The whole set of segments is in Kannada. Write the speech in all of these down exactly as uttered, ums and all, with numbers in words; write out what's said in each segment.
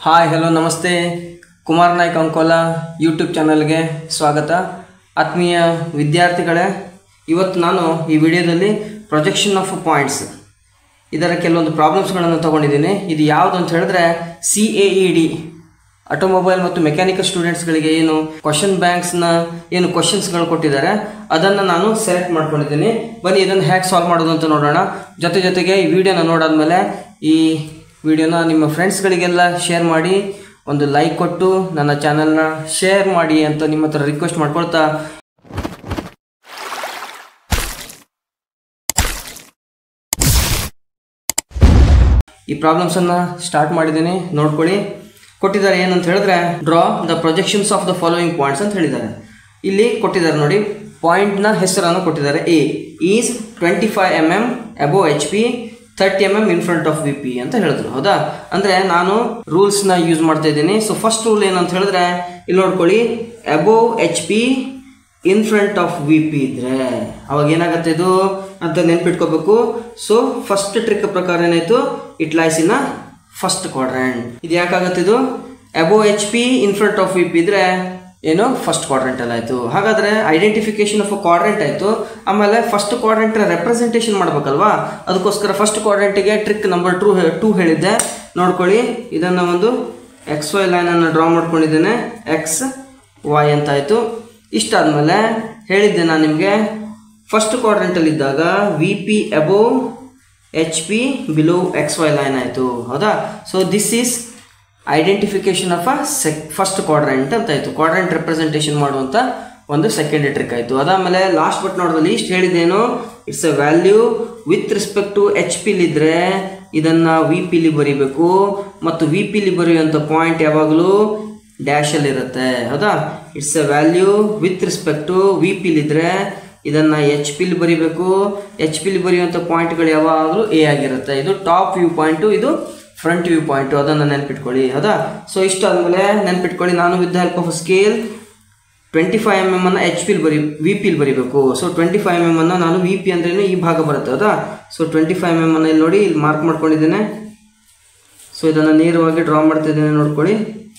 ಹಾಯ್ ಹಲೋ ನಮಸ್ತೆ ಕುಮಾರ್ ನಾಯ್ಕ ಅಂಕೋಲಾ ಯೂಟ್ಯೂಬ್ ಚಾನಲ್ಗೆ ಸ್ವಾಗತ. ಆತ್ಮೀಯ ವಿದ್ಯಾರ್ಥಿಗಳೇ, ಇವತ್ತು ನಾನು ಈ ವಿಡಿಯೋದಲ್ಲಿ ಪ್ರೊಜೆಕ್ಷನ್ ಆಫ್ ಪಾಯಿಂಟ್ಸ್ ಇದರ ಕೆಲವೊಂದು ಪ್ರಾಬ್ಲಮ್ಸ್ಗಳನ್ನು ತೊಗೊಂಡಿದ್ದೀನಿ. ಇದು ಯಾವುದು ಅಂತ ಹೇಳಿದ್ರೆ C A E D automobile ಮತ್ತು ಮೆಕ್ಯಾನಿಕಲ್ ಸ್ಟೂಡೆಂಟ್ಸ್ಗಳಿಗೆ ಏನು ಕ್ವಶನ್ ಬ್ಯಾಂಕ್ಸ್ನ ಏನು ಕ್ವಶನ್ಸ್ಗಳು ಕೊಟ್ಟಿದ್ದಾರೆ ಅದನ್ನು ನಾನು ಸೆಲೆಕ್ಟ್ ಮಾಡ್ಕೊಂಡಿದ್ದೀನಿ. ಬನ್ನಿ ಇದನ್ನು ಹೇಗೆ ಸಾಲ್ವ್ ಮಾಡೋದು ಅಂತ ನೋಡೋಣ. ಜೊತೆ ಜೊತೆಗೆ ಈ ವಿಡಿಯೋನ ನೋಡಾದ್ಮೇಲೆ ಈ ವಿಡಿಯೋನ ನಿಮ್ಮ ಫ್ರೆಂಡ್ಸ್ಗಳಿಗೆಲ್ಲ ಶೇರ್ ಮಾಡಿ, ಒಂದು ಲೈಕ್ ಕೊಟ್ಟು ನನ್ನ ಚಾನಲ್ನ ಶೇರ್ ಮಾಡಿ ಅಂತ ನಿಮ್ಮ ಹತ್ರ ರಿಕ್ವೆಸ್ಟ್ ಮಾಡ್ಕೊಳ್ತಾ ಈ ಪ್ರಾಬ್ಲಮ್ಸನ್ನು ಸ್ಟಾರ್ಟ್ ಮಾಡಿದ್ದೀನಿ. ನೋಡ್ಕೊಳ್ಳಿ. ಕೊಟ್ಟಿದ್ದಾರೆ ಏನಂತ ಹೇಳಿದ್ರೆ, draw the projections of the following points ಅಂತ ಹೇಳಿದ್ದಾರೆ. ಇಲ್ಲಿ ಕೊಟ್ಟಿದ್ದಾರೆ ನೋಡಿ, ಪಾಯಿಂಟ್ನ ಹೆಸರನ್ನು ಕೊಟ್ಟಿದ್ದಾರೆ. A is twenty five M M above H P, thirty M M in front of V P ಅಂತ ಹೇಳಿದ್ರು. ಹೌದಾ? ಅಂದರೆ ನಾನು ರೂಲ್ಸ್ನ ಯೂಸ್ ಮಾಡ್ತಾ ಇದ್ದೀನಿ. ಸೊ ಫಸ್ಟ್ ರೂಲ್ ಏನಂತ ಹೇಳಿದ್ರೆ, ಇಲ್ಲಿ ನೋಡ್ಕೊಳ್ಳಿ, above H P in front of V P ಇದ್ರೆ ಅವಾಗ ಏನಾಗುತ್ತೆ ಇದು ಅಂತ ನೆನ್ಪಿಟ್ಕೋಬೇಕು. ಸೊ ಫಸ್ಟ್ ಟ್ರಿಕ್ ಪ್ರಕಾರ ಏನಾಯಿತು, it lies in first quadrant. ಇದು ಯಾಕಾಗತ್ತೆ, ಇದು above H P in front of V P ಇದ್ರೆ ಏನು ಫಸ್ಟ್ ಕ್ವಾಡ್ರೆಂಟ್ ಅಲ್ಲಿ ಆಯಿತು. ಹಾಗಾದರೆ ಐಡೆಂಟಿಫಿಕೇಶನ್ ಆಫ್ ಅ ಕ್ವಾಡ್ರೆಂಟ್ ಆಯಿತು. ಆಮೇಲೆ ಫಸ್ಟ್ ಕ್ವಾಡ್ರೆಂಟ್ ರೆಪ್ರೆಸೆಂಟೇಷನ್ ಮಾಡಬೇಕಲ್ವಾ, ಅದಕ್ಕೋಸ್ಕರ ಫಸ್ಟ್ ಕ್ವಾಡ್ರೆಂಟಿಗೆ ಟ್ರಿಕ್ ನಂಬರ್ ಟೂ ಟೂ ಹೇಳಿದ್ದೆ. ನೋಡ್ಕೊಳ್ಳಿ, ಇದನ್ನು ಒಂದು ಎಕ್ಸ್ ವೈ ಲೈನನ್ನು ಡ್ರಾ ಮಾಡ್ಕೊಂಡಿದ್ದೇನೆ. ಎಕ್ಸ್ ವೈ ಅಂತ ಆಯಿತು. ಇಷ್ಟಾದಮೇಲೆ ಹೇಳಿದ್ದೆ ನಾನು ನಿಮಗೆ, ಫಸ್ಟ್ ಕ್ವಾಡ್ರೆಂಟಲ್ಲಿದ್ದಾಗ V P above H P below X Y line ಆಯಿತು. ಹೌದಾ? So this is identification of a sec first quadrant ಅಂತ ಆಯಿತು. ಕ್ವಾಡ್ರೆಂಟ್ ರೆಪ್ರೆಸೆಂಟೇಷನ್ ಮಾಡುವಂಥ ಒಂದು ಸೆಕೆಂಡ್ ಟ್ರಿಕ್ ಆಯಿತು. ಅದಾದಮೇಲೆ ಲಾಸ್ಟ್ ಬಟ್ ನೋಡಿದ್ರೆ ಲೀಸ್ಟ್ ಹೇಳಿದ್ದೇನು, it's a value with respect to H ಪಿಲಿದ್ದರೆ ಇದನ್ನು ವಿ ಪಿಲಿ ಬರೀಬೇಕು, ಮತ್ತು ವಿ ಪಿಲಿ ಬರೆಯುವಂಥ ಪಾಯಿಂಟ್ ಯಾವಾಗಲೂ ಡ್ಯಾಶಲ್ಲಿರುತ್ತೆ. ಹೌದಾ? It's a value with respect to V ಪಿಲಿದ್ದರೆ ಇದನ್ನು ಎಚ್ ಪಿಲಿ ಬರೀಬೇಕು. ಎಚ್ ಪಿಲಿ ಬರೆಯುವಂಥ ಪಾಯಿಂಟ್ಗಳು ಯಾವಾಗಲೂ ಎ ಆಗಿರುತ್ತೆ. ಇದು ಟಾಪ್ ವ್ಯೂ ಪಾಯಿಂಟು, ಇದು ಫ್ರಂಟ್ ವ್ಯೂ ಪಾಯಿಂಟು. ಅದನ್ನು ನೆನ್ಪಿಟ್ಕೊಳ್ಳಿ. ಹೌದಾ? ಸೊ ಇಷ್ಟಾದಮೇಲೆ ನೆನ್ಪಿಟ್ಕೊಳ್ಳಿ, ನಾನು with the help of scale twenty five M M ಅನ್ನು ಎಚ್ ಪಿಲಿ ಬರಿ ವಿ ಪಿಲಿ ಬರೀಬೇಕು. So twenty five M M ಅನ್ನು ನಾನು ವಿ ಪಿ ಅಂದ್ರೇನು ಈ ಭಾಗ ಬರುತ್ತೆ. ಹೌದಾ? So twenty five M M ಅನ್ನು ಇಲ್ಲಿ ನೋಡಿ, ಇಲ್ಲಿ ಮಾರ್ಕ್ ಮಾಡ್ಕೊಂಡಿದ್ದೇನೆ. ಸೊ ಇದನ್ನು ನೇರವಾಗಿ ಡ್ರಾ ಮಾಡ್ತಿದ್ದೇನೆ. ನೋಡ್ಕೊಳ್ಳಿ,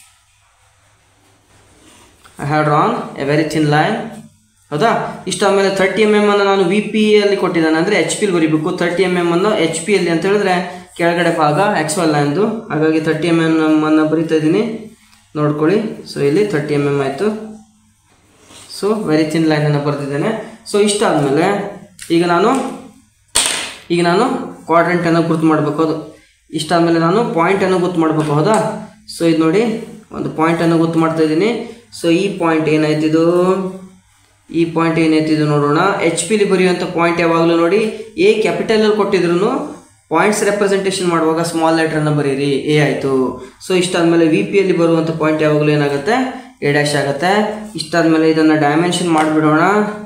I have drawn a very thin line. ಹೌದಾ? ಇಷ್ಟಾದಮೇಲೆ ತರ್ಟಿ ಎಮ್ ಎಮ್ ಅನ್ನು ನಾನು ವಿ ಪಿ ಅಲ್ಲಿ ಕೊಟ್ಟಿದ್ದಾನೆ, ಅಂದರೆ ಎಚ್ ಪಿಲಿ ಬರೀಬೇಕು. ತರ್ಟಿ ಎಮ್ ಎಮ್ ಅನ್ನು ಎಚ್ ಪಿ ಅಲ್ಲಿ ಅಂತ ಹೇಳಿದ್ರೆ ಕೆಳಗಡೆ ಭಾಗ ಎಕ್ಸ್ ವೈ ಲೈನ್ದು, ಹಾಗಾಗಿ ತರ್ಟಿ ಎಮ್ ಎಮ್ ಅನ್ನು ಬರಿತಾ ಇದ್ದೀನಿ. ನೋಡ್ಕೊಳ್ಳಿ, ಸೊ ಇಲ್ಲಿ ತರ್ಟಿ ಎಮ್ ಎಮ್ ಆಯಿತು. ಸೊ ವೆರಿ ಥಿನ್ ಲೈನನ್ನು ಬರೆದಿದ್ದೇನೆ. ಸೊ ಇಷ್ಟಾದಮೇಲೆ ಈಗ ನಾನು ಈಗ ನಾನು ಕ್ವಾಡ್ರೆಂಟನ್ನು ಗುರ್ತು ಮಾಡಬೇಕು. ಅದು ಇಷ್ಟಾದಮೇಲೆ ನಾನು ಪಾಯಿಂಟನ್ನು ಗುರ್ತು ಮಾಡಬೇಕು. ಹೌದಾ? ಸೊ ಇದು ನೋಡಿ, ಒಂದು ಪಾಯಿಂಟನ್ನು ಗುರ್ತು ಮಾಡ್ತಾ ಇದ್ದೀನಿ. ಸೊ ಈ ಪಾಯಿಂಟ್ ಏನಾಯ್ತಿದು, ಈ ಪಾಯಿಂಟ್ ಏನಾಯ್ತಿದು ನೋಡೋಣ. ಎಚ್ ಪಿಲಿ ಬರೆಯುವಂಥ ಪಾಯಿಂಟ್ ಯಾವಾಗಲೂ ನೋಡಿ, ಎ ಕ್ಯಾಪಿಟಲಲ್ಲಿ ಕೊಟ್ಟಿದ್ರು ಪಾಯಿಂಟ್ಸ್ ರೆಪ್ರೆಸೆಂಟೇಷನ್ ಮಾಡುವಾಗ ಸ್ಮಾಲ್ ಲೆಟ್ರನ್ನು ಬರೀರಿ, ಎ ಆಯಿತು. ಸೊ ಇಷ್ಟಾದಮೇಲೆ ವಿ ಪಿಯಲ್ಲಿ ಬರುವಂಥ ಪಾಯಿಂಟ್ ಯಾವಾಗಲೂ ಏನಾಗುತ್ತೆ, ಎ ಡ್ಯಾಶ್ ಆಗುತ್ತೆ. ಇಷ್ಟಾದಮೇಲೆ ಇದನ್ನು ಡೈಮೆನ್ಷನ್ ಮಾಡಿಬಿಡೋಣ.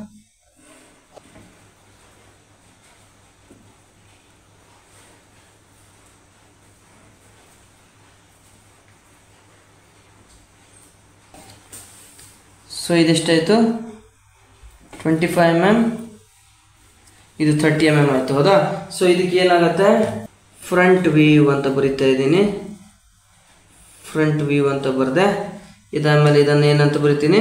ಸೊ ಇದೆಷ್ಟಾಯಿತು, ಟ್ವೆಂಟಿ ಫೈವ್ ಎಮ್ ಎಮ್, ಇದು ತರ್ಟಿ ಎಮ್ ಎಮ್ ಆಯಿತು. ಹೌದಾ? ಸೊ ಇದಕ್ಕೆ ಏನಾಗುತ್ತೆ, ಫ್ರಂಟ್ ವ್ಯೂ ಅಂತ ಬರಿತಾ ಇದ್ದೀನಿ. ಫ್ರಂಟ್ ವ್ಯೂ ಅಂತ ಬರೆದೆ. ಇದಾದಮೇಲೆ ಇದನ್ನು ಏನಂತ ಬರಿತೀನಿ,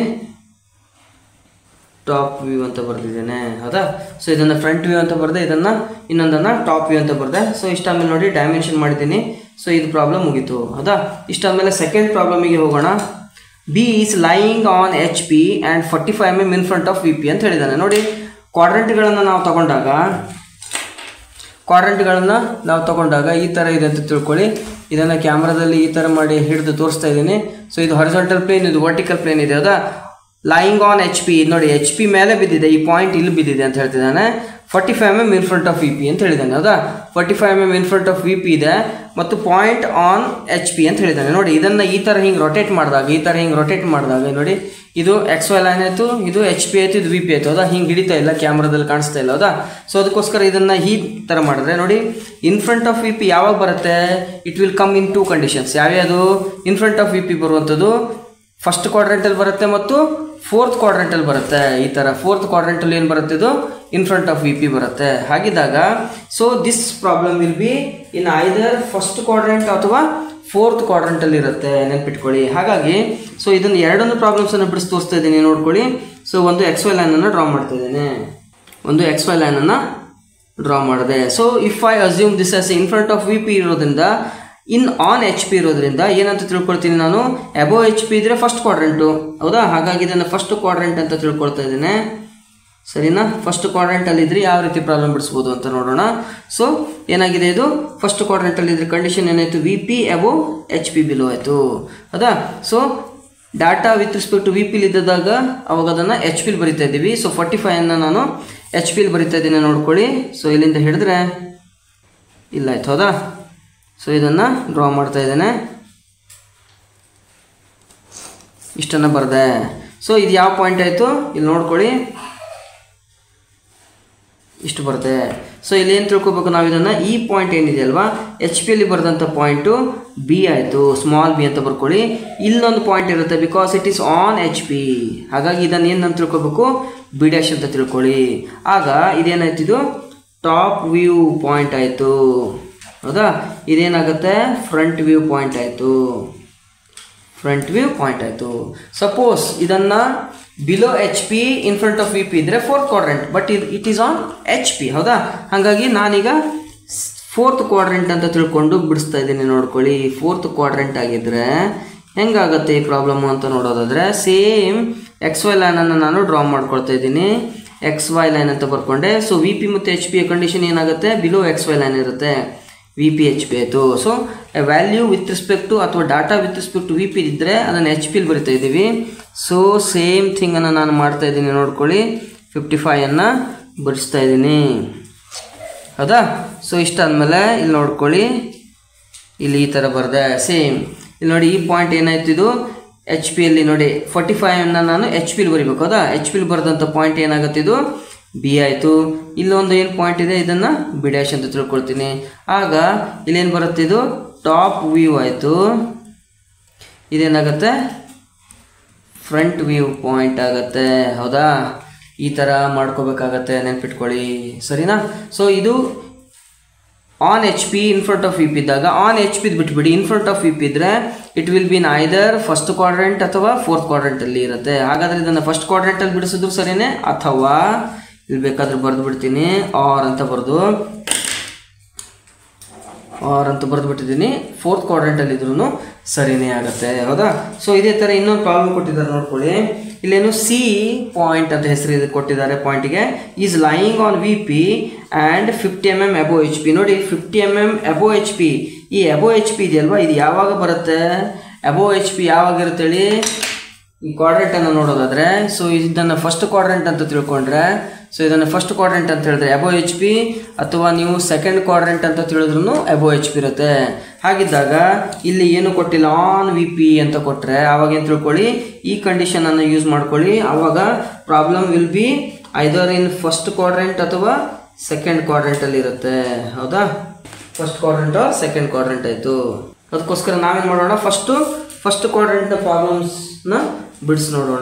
ಟಾಪ್ ವ್ಯೂ ಅಂತ ಬರೆದಿದ್ದೇನೆ. ಹೌದಾ? ಸೊ ಇದನ್ನು ಫ್ರಂಟ್ ವ್ಯೂ ಅಂತ ಬರೆದೆ, ಇದನ್ನು ಇನ್ನೊಂದನ್ನು ಟಾಪ್ ವ್ಯೂ ಅಂತ ಬರೆದೆ. ಸೊ ಇಷ್ಟಾದಮೇಲೆ ನೋಡಿ ಡೈಮೆನ್ಷನ್ ಮಾಡಿದ್ದೀನಿ. ಸೊ ಇದು ಪ್ರಾಬ್ಲಮ್ ಮುಗೀತು. ಹೌದಾ? ಇಷ್ಟಾದಮೇಲೆ ಸೆಕೆಂಡ್ ಪ್ರಾಬ್ಲಮಿಗೆ ಹೋಗೋಣ. B is lying on H P and forty five M M in front of V P ಅಂತ ಹೇಳಿದ್ದಾನೆ. ನೋಡಿ, ಕ್ವಾಡ್ರೆಂಟ್ಗಳನ್ನು ನಾವು ತಗೊಂಡಾಗ ಕ್ವಾಡ್ರೆಂಟ್ಗಳನ್ನು ನಾವು ತಗೊಂಡಾಗ ಈ ಥರ ಇದೆ ಅಂತ ತಿಳ್ಕೊಳ್ಳಿ. ಇದನ್ನು ಕ್ಯಾಮ್ರಾದಲ್ಲಿ ಈ ಥರ ಮಾಡಿ ಹಿಡಿದು ತೋರಿಸ್ತಾ ಇದ್ದೀನಿ. ಸೊ ಇದು ಹಾರಿಜಾಂಟಲ್ ಪ್ಲೇನ್, ಇದು ವರ್ಟಿಕಲ್ ಪ್ಲೇನ್ ಇದೆ. ಹೌದಾ? ಲೈಯಿಂಗ್ ಆನ್ ಎಚ್ ಪಿ ನೋಡಿ, ಎಚ್ ಪಿ ಮೇಲೆ ಬಿದ್ದಿದೆ, ಈ ಪಾಯಿಂಟ್ ಇಲ್ಲಿ ಬಿದ್ದಿದೆ ಅಂತ ಹೇಳ್ತಿದ್ದಾನೆ. Forty five M M in front of V P ಅಂತ ಹೇಳಿದ್ದಾನೆ. ಹೌದಾ? Forty five M M in front of V P ಇದೆ ಮತ್ತು ಪಾಯಿಂಟ್ ಆನ್ ಎಚ್ ಪಿ ಅಂತ ಹೇಳಿದ್ದಾನೆ. ನೋಡಿ, ಇದನ್ನು ಈ ಥರ ಹಿಂಗೆ ರೊಟೇಟ್ ಮಾಡಿದಾಗ ಈ ಥರ ಹಿಂಗೆ ರೊಟೇಟ್ ಮಾಡಿದಾಗ ನೋಡಿ, ಇದು ಎಕ್ಸ್ ವೈ ಲೈನ್ ಆಯಿತು, ಇದು ಎಚ್ ಪಿ ಆಯಿತು, ಇದು ವಿ ಪಿ ಆಯಿತು. ಹೌದಾ? ಹಿಂಗೆ ಹಿಡಿತಾ ಇಲ್ಲ, ಕ್ಯಾಮ್ರಾದಲ್ಲಿ ಕಾಣಿಸ್ತಾ ಇಲ್ಲ. ಹೌದಾ? ಸೊ ಅದಕ್ಕೋಸ್ಕರ ಇದನ್ನು ಈ ಥರ ಮಾಡಿದ್ರೆ ನೋಡಿ, in front of V P ಯಾವಾಗ ಬರುತ್ತೆ, it will come in two conditions. ಯಾವ್ಯಾವುದು in front of V P ಬರುವಂಥದ್ದು, ಫಸ್ಟ್ ಕ್ವಾಡ್ರೆಂಟಲ್ಲಿ ಬರುತ್ತೆ ಮತ್ತು ಫೋರ್ತ್ ಕ್ವಾಡ್ರೆಂಟಲ್ಲಿ ಬರುತ್ತೆ. ಈ ಥರ ಫೋರ್ತ್ ಕ್ವಾಡ್ರೆಂಟಲ್ಲಿ ಏನು ಬರುತ್ತೆ, ಇದು in front of V P ಬರುತ್ತೆ. ಹಾಗಿದ್ದಾಗ so this problem will be in either first quadrant ಅಥವಾ ಫೋರ್ತ್ ಕ್ವಾಡ್ರಂಟಲ್ಲಿ ಇರುತ್ತೆ, ನೆನ್ಪಿಟ್ಕೊಳ್ಳಿ. ಹಾಗಾಗಿ ಸೊ ಇದನ್ನು ಎರಡೊಂದು ಪ್ರಾಬ್ಲಮ್ಸನ್ನು ಬಿಡಿಸಿ ತೋರಿಸ್ತಾ ಇದ್ದೀನಿ ನೋಡ್ಕೊಳ್ಳಿ. ಸೊ ಒಂದು ಎಕ್ಸ್ ವೈ ಲೈನನ್ನು ಡ್ರಾ ಮಾಡ್ತಾ ಇದ್ದೇನೆ, ಒಂದು ಎಕ್ಸ್ ವೈ ಲೈನನ್ನು ಡ್ರಾ ಮಾಡಿದೆ. So if I assume this as in front of V P ಇರೋದ್ರಿಂದ ಇನ್ ಆನ್ ಎಚ್ ಪಿ ಇರೋದ್ರಿಂದ ಏನಂತ ತಿಳ್ಕೊಳ್ತೀನಿ ನಾನು, ಅಬೋ ಎಚ್ ಪಿ ಇದ್ರೆ ಫಸ್ಟ್ ಕ್ವಾಡ್ರೆಂಟು, ಹೌದಾ? ಹಾಗಾಗಿ ಇದನ್ನು ಫಸ್ಟ್ ಕ್ವಾಡ್ರೆಂಟ್ ಅಂತ ತಿಳ್ಕೊಳ್ತಾ ಇದ್ದೇನೆ, ಸರಿನಾ? ಫಸ್ಟ್ ಕ್ವಾಡ್ರೆಂಟಲ್ಲಿ ಇದ್ರೆ ಯಾವ ರೀತಿ ಪ್ರಾಬ್ಲಮ್ ಬಿಡಿಸ್ಬೋದು ಅಂತ ನೋಡೋಣ. ಸೊ ಏನಾಗಿದೆ, ಇದು ಫಸ್ಟ್ ಕ್ವಾಡ್ರೆಂಟಲ್ಲಿ ಇದ್ರೆ ಕಂಡೀಷನ್ ಏನಾಯಿತು, V P above H P below ಆಯಿತು, ಹೌದಾ? So data with respect to V ಪಿಲಿ ಇದ್ದಾಗ ಅವಾಗ ಅದನ್ನು ಎಚ್ ಪಿಲಿ ಬರಿತಾ ಇದ್ದೀವಿ. ಸೊ ಫಾರ್ಟಿ ಫೈವನ್ನು ನಾನು ಎಚ್ ಪಿಲಿ ಬರಿತಾ ಇದ್ದೀನಿ ನೋಡ್ಕೊಳ್ಳಿ. ಸೊ ಇಲ್ಲಿಂದ ಹಿಡಿದ್ರೆ ಇಲ್ಲಾಯ್ತು, ಹೌದಾ? ಸೊ ಇದನ್ನು ಡ್ರಾ ಮಾಡ್ತಾ ಇದ್ದೇನೆ, ಇಷ್ಟನ್ನು ಬರೆದೆ. ಸೊ ಇದು ಯಾವ ಪಾಯಿಂಟ್ ಆಯಿತು ಇಲ್ಲಿ ನೋಡ್ಕೊಳ್ಳಿ, ಇಷ್ಟು ಬರುತ್ತೆ. ಸೊ ಇಲ್ಲಿ ಏನು ತಿಳ್ಕೊಬೇಕು ನಾವು, ಇದನ್ನು ಈ ಪಾಯಿಂಟ್ ಏನಿದೆ ಅಲ್ವಾ ಎಚ್ ಪಿಯಲ್ಲಿ ಬರೆದಂಥ ಪಾಯಿಂಟು ಬಿ ಆಯಿತು, ಸ್ಮಾಲ್ ಬಿ ಅಂತ ಬರ್ಕೊಳ್ಳಿ. ಇಲ್ಲೊಂದು ಪಾಯಿಂಟ್ ಇರುತ್ತೆ because it is on H P, ಹಾಗಾಗಿ ಇದನ್ನು ಏನಂತ ತಿಳ್ಕೊಬೇಕು, ಬಿ ಡ್ಯಾಶ್ ಅಂತ ತಿಳ್ಕೊಳ್ಳಿ. ಆಗ ಇದೇನಾಯ್ತು, ಇದು ಟಾಪ್ ವ್ಯೂ ಪಾಯಿಂಟ್ ಆಯಿತು, ಹೌದಾ? ಇದೇನಾಗುತ್ತೆ, ಫ್ರಂಟ್ ವ್ಯೂ ಪಾಯಿಂಟ್ ಆಯಿತು, ಫ್ರಂಟ್ ವ್ಯೂ ಪಾಯಿಂಟ್ ಆಯಿತು. ಸಪೋಸ್ ಇದನ್ನು below H P in front of V P ಇದ್ದರೆ ಫೋರ್ತ್ ಕ್ವಾಡ್ರೆಂಟ್, ಬಟ್ ಇದು it is on H P, ಹೌದಾ? ಹಾಗಾಗಿ ನಾನೀಗ ಫೋರ್ತ್ ಕ್ವಾಡ್ರೆಂಟ್ ಅಂತ ತಿಳ್ಕೊಂಡು ಬಿಡಿಸ್ತಾ ಇದ್ದೀನಿ ನೋಡ್ಕೊಳ್ಳಿ. ಫೋರ್ತ್ ಕ್ವಾಡ್ರೆಂಟ್ ಆಗಿದ್ದರೆ ಹೆಂಗಾಗುತ್ತೆ ಈ ಪ್ರಾಬ್ಲಮ್ಮು ಅಂತ ನೋಡೋದಾದರೆ, ಸೇಮ್ ಎಕ್ಸ್ ವೈ ಲೈನನ್ನು ನಾನು ಡ್ರಾ ಮಾಡ್ಕೊಳ್ತಾ ಇದ್ದೀನಿ, ಎಕ್ಸ್ ವೈ ಲೈನ್ ಅಂತ ಬರ್ಕೊಂಡೆ. ಸೊ ವಿ ಪಿ ಮತ್ತು ಎಚ್ ಪಿಯ ಕಂಡೀಷನ್ ಏನಾಗುತ್ತೆ, ಬಿಲೋ ಎಕ್ಸ್ ವೈ ಲೈನ್ ಇರುತ್ತೆ, ವಿ ಪಿ ಎಚ್ ಪಿ ಆಯಿತು. ಸೊ ವ್ಯಾಲ್ಯೂ ವಿತ್ ರೆಸ್ಪೆಕ್ಟು ಅಥವಾ data with respect to V P ಇದ್ದರೆ ಅದನ್ನು ಎಚ್ ಪಿಲಿ ಬರಿತಾ ಇದ್ದೀವಿ. ಸೊ ಸೇಮ್ ಥಿಂಗನ್ನು ನಾನು ಮಾಡ್ತಾ ಇದ್ದೀನಿ ನೋಡ್ಕೊಳ್ಳಿ, ಫಿಫ್ಟಿ ಫೈವನ್ನು ಬರೆಸ್ತಾ ಇದ್ದೀನಿ, ಹೌದಾ? ಸೊ ಇಷ್ಟಾದಮೇಲೆ ಇಲ್ಲಿ ನೋಡ್ಕೊಳ್ಳಿ, ಇಲ್ಲಿ ಈ ಥರ ಬರೆದೆ ಸೇಮ್. ಇಲ್ಲಿ ನೋಡಿ ಈ ಪಾಯಿಂಟ್ ಏನಾಯ್ತು, ಇದು ಎಚ್ ಪಿಯಲ್ಲಿ ನೋಡಿ ಫಾರ್ಟಿ ಫೈವನ್ನು ನಾನು ಎಚ್ ಪಿಲಿ ಬರಿಬೇಕು, ಹೌದಾ? ಎಚ್ ಪಿಲಿ ಬರೆದಂಥ ಪಾಯಿಂಟ್ ಏನಾಗುತ್ತೆ, ಇದು ಬಿ ಆಯಿತು. ಇಲ್ಲೊಂದು ಏನು ಪಾಯಿಂಟ್ ಇದೆ, ಇದನ್ನು ಬಿ ಡ್ಯಾಶ್ ಅಂತ ತಿಳ್ಕೊಳ್ತೀನಿ. ಆಗ ಇಲ್ಲೇನು ಬರುತ್ತೆ, ಇದು ಟಾಪ್ ವ್ಯೂ ಆಯಿತು, ಇದೇನಾಗುತ್ತೆ, ಫ್ರಂಟ್ ವ್ಯೂ ಪಾಯಿಂಟ್ ಆಗುತ್ತೆ, ಹೌದಾ? ಈ ಥರ ಮಾಡ್ಕೋಬೇಕಾಗತ್ತೆ, ನೆನ್ಪಿಟ್ಕೊಳ್ಳಿ, ಸರಿನಾ? ಸೊ ಇದು on H P in front of V P ಇದ್ದಾಗ ಆನ್ ಎಚ್ ಪಿದು ಬಿಟ್ಬಿಡಿ, in front of V P ಇದ್ದರೆ it will be either first quadrant ಅಥವಾ ಫೋರ್ತ್ ಕ್ವಾಡ್ರೆಂಟಲ್ಲಿ ಇರುತ್ತೆ. ಹಾಗಾದರೆ ಇದನ್ನು ಫಸ್ಟ್ ಕ್ವಾಡ್ರೆಂಟಲ್ಲಿ ಬಿಡಿಸಿದ್ರು ಸರಿಯೇ, ಅಥವಾ ಇಲ್ಲಿ ಬೇಕಾದ್ರೆ ಬರೆದು ಬಿಡ್ತೀನಿ, ಆರ್ ಅಂತ ಬರೆದು ಆರ್ ಅಂತ ಬರೆದು ಬಿಟ್ಟಿದ್ದೀನಿ, ಫೋರ್ತ್ ಕ್ವಾಡ್ರೆಂಟಲ್ಲಿ ಇದ್ರೂ ಸರಿನೇ ಆಗುತ್ತೆ, ಹೌದಾ? ಸೊ ಇದೇ ಥರ ಇನ್ನೊಂದು ಪ್ರಾಬ್ಲಮ್ ಕೊಟ್ಟಿದ್ದಾರೆ ನೋಡ್ಕೊಳ್ಳಿ. ಇಲ್ಲೇನು ಸಿ ಪಾಯಿಂಟ್ ಅಂತ ಹೆಸರು ಇದು ಕೊಟ್ಟಿದ್ದಾರೆ ಪಾಯಿಂಟಿಗೆ, is lying on V P and fifty M M above H P. ನೋಡಿ fifty M M above H P, ಈ ಅಬೋ ಎಚ್ ಪಿ ಇದೆಯಲ್ವಾ, ಇದು ಯಾವಾಗ ಬರುತ್ತೆ, ಅಬೋ ಎಚ್ ಪಿ ಯಾವಾಗ ಇರುತ್ತೆ ಹೇಳಿ, ಈ ಕ್ವಾಡ್ರೆಂಟನ್ನು ನೋಡೋದಾದರೆ. ಸೊ ಇದನ್ನು ಫಸ್ಟ್ ಕ್ವಾಡ್ರೆಂಟ್ ಅಂತ ತಿಳ್ಕೊಂಡ್ರೆ, ಸೊ ಇದನ್ನು ಫಸ್ಟ್ ಕ್ವಾಡ್ರೆಂಟ್ ಅಂತ ಹೇಳಿದ್ರೆ ಅಬೋ ಎಚ್ ಪಿ, ಅಥವಾ ನೀವು ಸೆಕೆಂಡ್ ಕ್ವಾಡ್ರೆಂಟ್ ಅಂತ ತಿಳಿದ್ರೂ ಅಬೋ ಎಚ್ ಪಿ ಇರುತ್ತೆ. ಹಾಗಿದ್ದಾಗ ಇಲ್ಲಿ ಏನು ಕೊಟ್ಟಿಲ್ಲ, ಆನ್ ವಿ ಪಿ ಅಂತ ಕೊಟ್ಟರೆ ಆವಾಗ ಏನು ತಿಳ್ಕೊಳ್ಳಿ, ಈ ಕಂಡೀಷನನ್ನು ಯೂಸ್ ಮಾಡ್ಕೊಳ್ಳಿ. ಆವಾಗ problem will be either in first quadrant ಅಥವಾ ಸೆಕೆಂಡ್ ಕ್ವಾಡ್ರೆಂಟಲ್ಲಿ ಇರುತ್ತೆ, ಹೌದಾ? First quadrant or second quadrant ಆಯಿತು. ಅದಕ್ಕೋಸ್ಕರ ನಾವೇನು ಮಾಡೋಣ, ಫಸ್ಟು ಫಸ್ಟ್ ಕ್ವಾಡ್ರೆಂಟ್ನ ಪ್ರಾಬ್ಲಮ್ಸ್ನ ಬಿಡಿಸಿ ನೋಡೋಣ.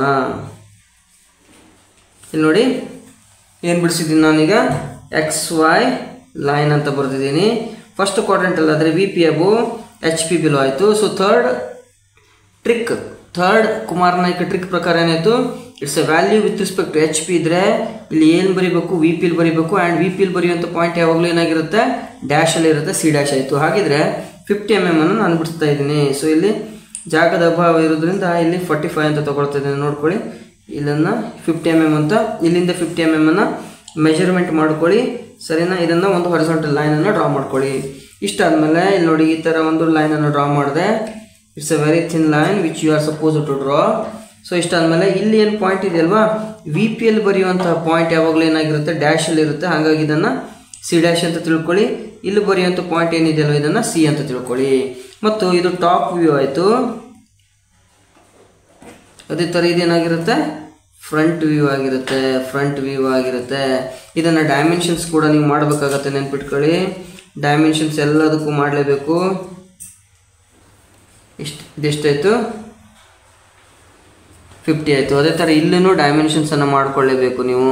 ಇಲ್ಲಿ ನೋಡಿ ಏನು ಬಿಡಿಸಿದ್ದೀನಿ ನಾನೀಗ, ಎಕ್ಸ್ ವೈ ಲೈನ್ ಅಂತ ಬರೆದಿದ್ದೀನಿ. ಫಸ್ಟ್ ಕ್ವಾಡ್ರೆಂಟಲ್ಲಾದರೆ V P above H P below ಆಯಿತು. So third trick, third Kumar Naik trick ಪ್ರಕಾರ ಏನಾಯಿತು, it's a value with respect to H P ಇದ್ದರೆ ಇಲ್ಲಿ ಏನು ಬರೀಬೇಕು, ವಿ ಪಿಲಿ ಬರೀಬೇಕು. ಆ್ಯಂಡ್ ವಿ ಪಿಲಿ ಬರೆಯುವಂಥ ಪಾಯಿಂಟ್ ಯಾವಾಗಲೂ ಏನಾಗಿರುತ್ತೆ, ಡ್ಯಾಶಲ್ಲಿ ಇರುತ್ತೆ, ಸಿ ಡ್ಯಾಶ್ ಆಯಿತು. ಹಾಗಿದ್ರೆ ಫಿಫ್ಟಿ ಎಮ್ ಎಮ್ ಅನ್ನು ನಾನು ಬಿಡಿಸ್ತಾ ಇದ್ದೀನಿ. ಸೊ ಇಲ್ಲಿ ಜಾಗದ ಅಭಾವ ಇರೋದ್ರಿಂದ ಇಲ್ಲಿ ಫಾರ್ಟಿ ಫೈವ್ ಅಂತ ತೊಗೊಳ್ತಾ ಇದ್ದೀನಿ ನೋಡ್ಕೊಳ್ಳಿ. ಇಲ್ಲನ್ನು ಫಿಫ್ಟಿ ಎಮ್ ಎಮ್ ಅಂತ, ಇಲ್ಲಿಂದ ಫಿಫ್ಟಿ ಎಮ್ ಎಮ್ ಅನ್ನು ಮೆಜರ್ಮೆಂಟ್ ಮಾಡ್ಕೊಳ್ಳಿ, ಸರಿನಾ? ಇದನ್ನು ಒಂದು ಹಾರಿಜಾಂಟಲ್ ಲೈನನ್ನು ಡ್ರಾ ಮಾಡ್ಕೊಳ್ಳಿ. ಇಷ್ಟಾದಮೇಲೆ ಇಲ್ಲಿ ನೋಡಿ ಈ ಥರ ಒಂದು ಲೈನನ್ನು ಡ್ರಾ ಮಾಡಿದೆ. It's a very thin line which you are suppose to draw. So ಇಷ್ಟಾದಮೇಲೆ ಇಲ್ಲಿ ಏನು ಪಾಯಿಂಟ್ ಇದೆಯಲ್ವಾ, ವಿ ಪಿ ಎಲ್ ಬರೆಯುವಂತಹ ಪಾಯಿಂಟ್ ಯಾವಾಗಲೂ ಏನಾಗಿರುತ್ತೆ, ಡ್ಯಾಶಲ್ಲಿ ಇರುತ್ತೆ. ಹಾಗಾಗಿ ಇದನ್ನು ಸಿ ಡ್ಯಾಶ್ ಅಂತ ತಿಳ್ಕೊಳ್ಳಿ. ಇಲ್ಲಿ ಬರೆಯುವಂಥ ಪಾಯಿಂಟ್ ಏನಿದೆಯಲ್ವ, ಇದನ್ನು ಸಿ ಅಂತ ತಿಳ್ಕೊಳ್ಳಿ. ಮತ್ತು ಇದು ಟಾಪ್ ವ್ಯೂ ಆಯಿತು. ಅದೇ ಥರ ಇದೇನಾಗಿರುತ್ತೆ, ಫ್ರಂಟ್ ವ್ಯೂ ಆಗಿರುತ್ತೆ, ಫ್ರಂಟ್ ವ್ಯೂ ಆಗಿರುತ್ತೆ. ಇದನ್ನು ಡೈಮೆನ್ಷನ್ಸ್ ಕೂಡ ನೀವು ಮಾಡಬೇಕಾಗತ್ತೆ, ನೆನ್ಪಿಟ್ಕೊಳ್ಳಿ. ಡೈಮೆನ್ಷನ್ಸ್ ಎಲ್ಲದಕ್ಕೂ ಮಾಡಲೇಬೇಕು. ಇಷ್ಟು ಇದೆಷ್ಟಾಯಿತು, ಫಿಫ್ಟಿ ಆಯಿತು. ಅದೇ ಥರ ಇಲ್ಲೂ ಡೈಮೆನ್ಷನ್ಸನ್ನು ಮಾಡಿಕೊಳ್ಳೇಬೇಕು ನೀವು.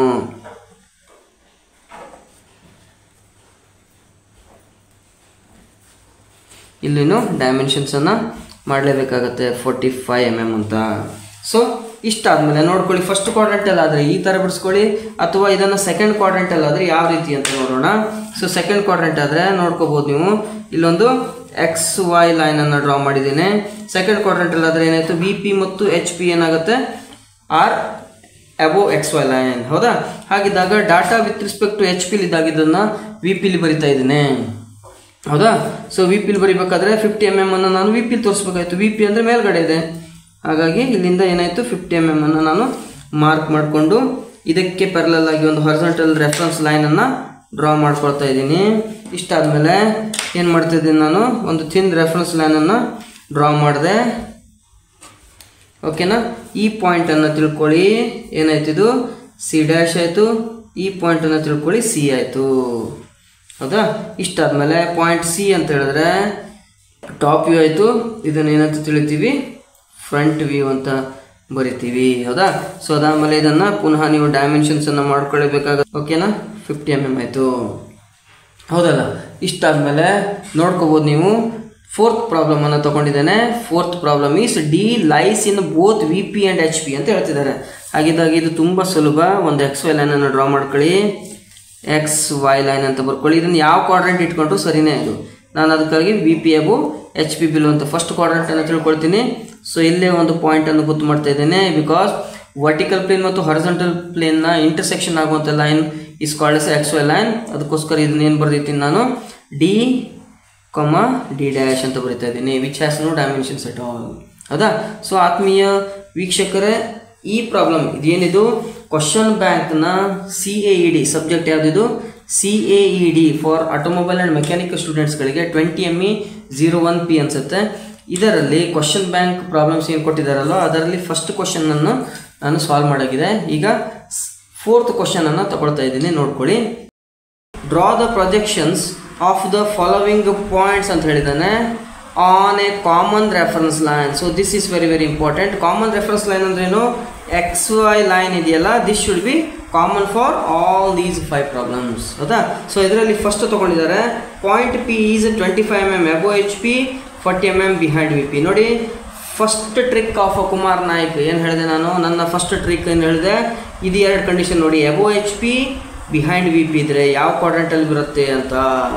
ಇಲ್ಲಿನೂ ಡೈಮೆನ್ಷನ್ಸನ್ನು ಮಾಡಲೇಬೇಕಾಗತ್ತೆ ಫೋರ್ಟಿ ಫೈವ್ ಎಮ್ ಎಮ್ ಅಂತ. ಸೊ ಇಷ್ಟಾದಮೇಲೆ ನೋಡ್ಕೊಳ್ಳಿ, ಫಸ್ಟ್ ಕ್ವಾಡ್ರೆಂಟಲ್ಲಿ ಆದರೆ ಈ ಥರ ಬಿಡಿಸ್ಕೊಳ್ಳಿ, ಅಥವಾ ಇದನ್ನು ಸೆಕೆಂಡ್ ಕ್ವಾಡ್ರೆಂಟಲ್ಲಿ ಆದರೆ ಯಾವ ರೀತಿ ಅಂತ ನೋಡೋಣ. ಸೊ ಸೆಕೆಂಡ್ ಕ್ವಾಡ್ರೆಂಟ್ ಆದರೆ ನೋಡ್ಕೋಬೋದು ನೀವು, ಇಲ್ಲೊಂದು ಎಕ್ಸ್ ವೈ ಲೈನನ್ನು ಡ್ರಾ ಮಾಡಿದ್ದೀನಿ. ಸೆಕೆಂಡ್ ಕ್ವಾಡ್ರೆಂಟಲ್ಲಿ ಆದರೆ ಏನಾಯಿತು, ವಿ ಪಿ ಮತ್ತು ಎಚ್ ಪಿ ಏನಾಗುತ್ತೆ, are above X Y line. ಹೌದಾ? ಹಾಗಿದ್ದಾಗ data with respect to H ಪಿಲಿ ಇದ್ದಾಗ ಇದನ್ನು ವಿ ಪಿಲಿ ಬರಿತಾ ಇದ್ದೀನಿ. ಹೌದಾ? ಸೊ ವಿ ಪಿಲಿ ಬರಿಬೇಕಾದ್ರೆ ಫಿಫ್ಟಿ ಎಮ್ ಎಮ್ ಅನ್ನು ನಾನು ವಿ ಪಿಲಿ ತೋರಿಸ್ಬೇಕಾಯ್ತು. ವಿ ಪಿ ಅಂದರೆ ಮೇಲ್ಗಡೆ ಇದೆ, ಹಾಗಾಗಿ ಇಲ್ಲಿಂದ ಏನಾಯಿತು, ಫಿಫ್ಟಿ ಎಮ್ ಎಮ್ ಅನ್ನು ನಾನು ಮಾರ್ಕ್ ಮಾಡಿಕೊಂಡು ಇದಕ್ಕೆ ಪ್ಯಾರಲಲ್ ಆಗಿ ಒಂದು ಹಾರಿಜಾಂಟಲ್ ರೆಫರೆನ್ಸ್ ಲೈನನ್ನು ಡ್ರಾ ಮಾಡ್ಕೊಳ್ತಾ ಇದ್ದೀನಿ. ಇಷ್ಟಾದಮೇಲೆ ಏನು ಮಾಡ್ತಾ ಇದ್ದೀನಿ, ನಾನು ಒಂದು ಥಿನ್ ರೆಫರೆನ್ಸ್ ಲೈನನ್ನು ಡ್ರಾ ಮಾಡಿದೆ. ಓಕೆನಾ? ಈ ಪಾಯಿಂಟನ್ನು ತಿಳ್ಕೊಳ್ಳಿ, ಏನಾಯ್ತಿದು ಸಿ ಡ್ಯಾಶ್ ಆಯಿತು. ಈ ಪಾಯಿಂಟನ್ನು ತಿಳ್ಕೊಳ್ಳಿ, ಸಿ ಆಯಿತು. ಹೌದಾ? ಇಷ್ಟಾದಮೇಲೆ ಪಾಯಿಂಟ್ ಸಿ ಅಂತ ಹೇಳಿದ್ರೆ ಟಾಪ್ ವ್ಯೂ ಆಯಿತು. ಇದನ್ನು ಏನಂತ ತಿಳಿತೀವಿ, ಫ್ರಂಟ್ ವ್ಯೂ ಅಂತ ಬರಿತೀವಿ. ಹೌದಾ? ಸೊ ಅದಾದಮೇಲೆ ಇದನ್ನು ಪುನಃ ನೀವು ಡೈಮೆನ್ಷನ್ಸನ್ನು ಮಾಡ್ಕೊಳ್ಳೇಬೇಕಾಗುತ್ತೆ. ಓಕೆನಾ? ಫಿಫ್ಟಿ ಎಮ್ ಎಮ್ ಆಯಿತು. ಹೌದಲ್ಲ? ಇಷ್ಟಾದಮೇಲೆ ನೋಡ್ಕೋಬೋದು ನೀವು, ಫೋರ್ತ್ ಪ್ರಾಬ್ಲಮನ್ನು ತೊಗೊಂಡಿದ್ದೇನೆ. Fourth problem is D lies in both V P and H P ಅಂತ ಹೇಳ್ತಿದ್ದಾರೆ. ಹಾಗಿದ್ದಾಗ ಇದು ತುಂಬ ಸುಲಭ. ಒಂದು ಎಕ್ಸ್ ವೈ ಲೈನನ್ನು ಡ್ರಾ ಮಾಡ್ಕೊಳ್ಳಿ, ಎಕ್ಸ್ ವೈ ಲೈನ್ ಅಂತ ಬರ್ಕೊಳ್ಳಿ. ಇದನ್ನು ಯಾವ ಕ್ವಾಡ್ರೆಂಟ್ ಇಟ್ಕೊಂಡ್ರು ಸರಿನೇ ಇದು. ನಾನು ಅದಕ್ಕಾಗಿ V P above H P below ಅಂತ ಫಸ್ಟ್ ಕ್ವಾಡ್ರೆಂಟನ್ನು ತಿಳ್ಕೊಳ್ತೀನಿ. ಸೊ ಇಲ್ಲೇ ಒಂದು ಪಾಯಿಂಟನ್ನು ಗೊತ್ತು ಮಾಡ್ತಾ ಇದ್ದೇನೆ, ಬಿಕಾಸ್ ವರ್ಟಿಕಲ್ ಪ್ಲೇನ್ ಮತ್ತು ಹಾರಿಜಾಂಟಲ್ ಪ್ಲೇನ್ನ ಇಂಟರ್ಸೆಕ್ಷನ್ ಆಗುವಂಥ line is called as X Y line. ಅದಕ್ಕೋಸ್ಕರ ಇದನ್ನ ಏನು ಬರೆದಿದ್ದೀನಿ ನಾನು, ಡಿ ಕೊಮ ಡಿ ಡ್ಯಾಶ್ ಅಂತ ಬರಿತಾ ಇದ್ದೀನಿ, which has no dimensions at all. ಹೌದಾ? ಸೊ ಆತ್ಮೀಯ ವೀಕ್ಷಕರೇ, ಈ ಪ್ರಾಬ್ಲಮ್ ಇದೇನಿದು ಕ್ವಶನ್ ಬ್ಯಾಂಕ್ನ C A E D subject ಯಾವುದಿದು, C A E D for automobile and mechanical ಸ್ಟೂಡೆಂಟ್ಸ್ಗಳಿಗೆ twenty M E zero one P ಅನಿಸುತ್ತೆ. ಇದರಲ್ಲಿ ಕ್ವಶನ್ ಬ್ಯಾಂಕ್ ಪ್ರಾಬ್ಲಮ್ಸ್ ಏನು ಕೊಟ್ಟಿದ್ದಾರಲ್ಲ, ಅದರಲ್ಲಿ ಫಸ್ಟ್ ಕ್ವಶನನ್ನು ನಾನು ಸಾಲ್ವ್ ಮಾಡೋಗಿದೆ. ಈಗ ಫೋರ್ತ್ ಕ್ವಶನನ್ನು ತಗೊಳ್ತಾ ಇದ್ದೀನಿ, ನೋಡ್ಕೊಳ್ಳಿ. Draw the projections of the following points ಅಂತ ಹೇಳಿದ್ದಾನೆ on a common reference line. So this is very very important. Common reference line ಅಂದ್ರೇನು, ಎಕ್ಸ್ ವೈ ಲೈನ್ ಇದೆಯಲ್ಲ, this should be common for all these five problems. ಹೌದಾ? ಸೊ ಇದರಲ್ಲಿ ಫಸ್ಟ್ ತೊಗೊಂಡಿದ್ದಾರೆ, point P is twenty five M M above H P, forty M M behind V P. ನೋಡಿ, first trick of Kumar Naik ಏನು ಹೇಳಿದೆ ನಾನು, ನನ್ನ ಫಸ್ಟ್ ಟ್ರಿಕ್ ಏನು ಹೇಳಿದೆ, ಇದು ಎರಡು ಕಂಡೀಷನ್ ನೋಡಿ, above H P behind V P ಇದ್ದರೆ ಯಾವ ಕ್ವಾಡ್ರೆಂಟಲ್ಲಿ ಬರುತ್ತೆ ಅಂತ.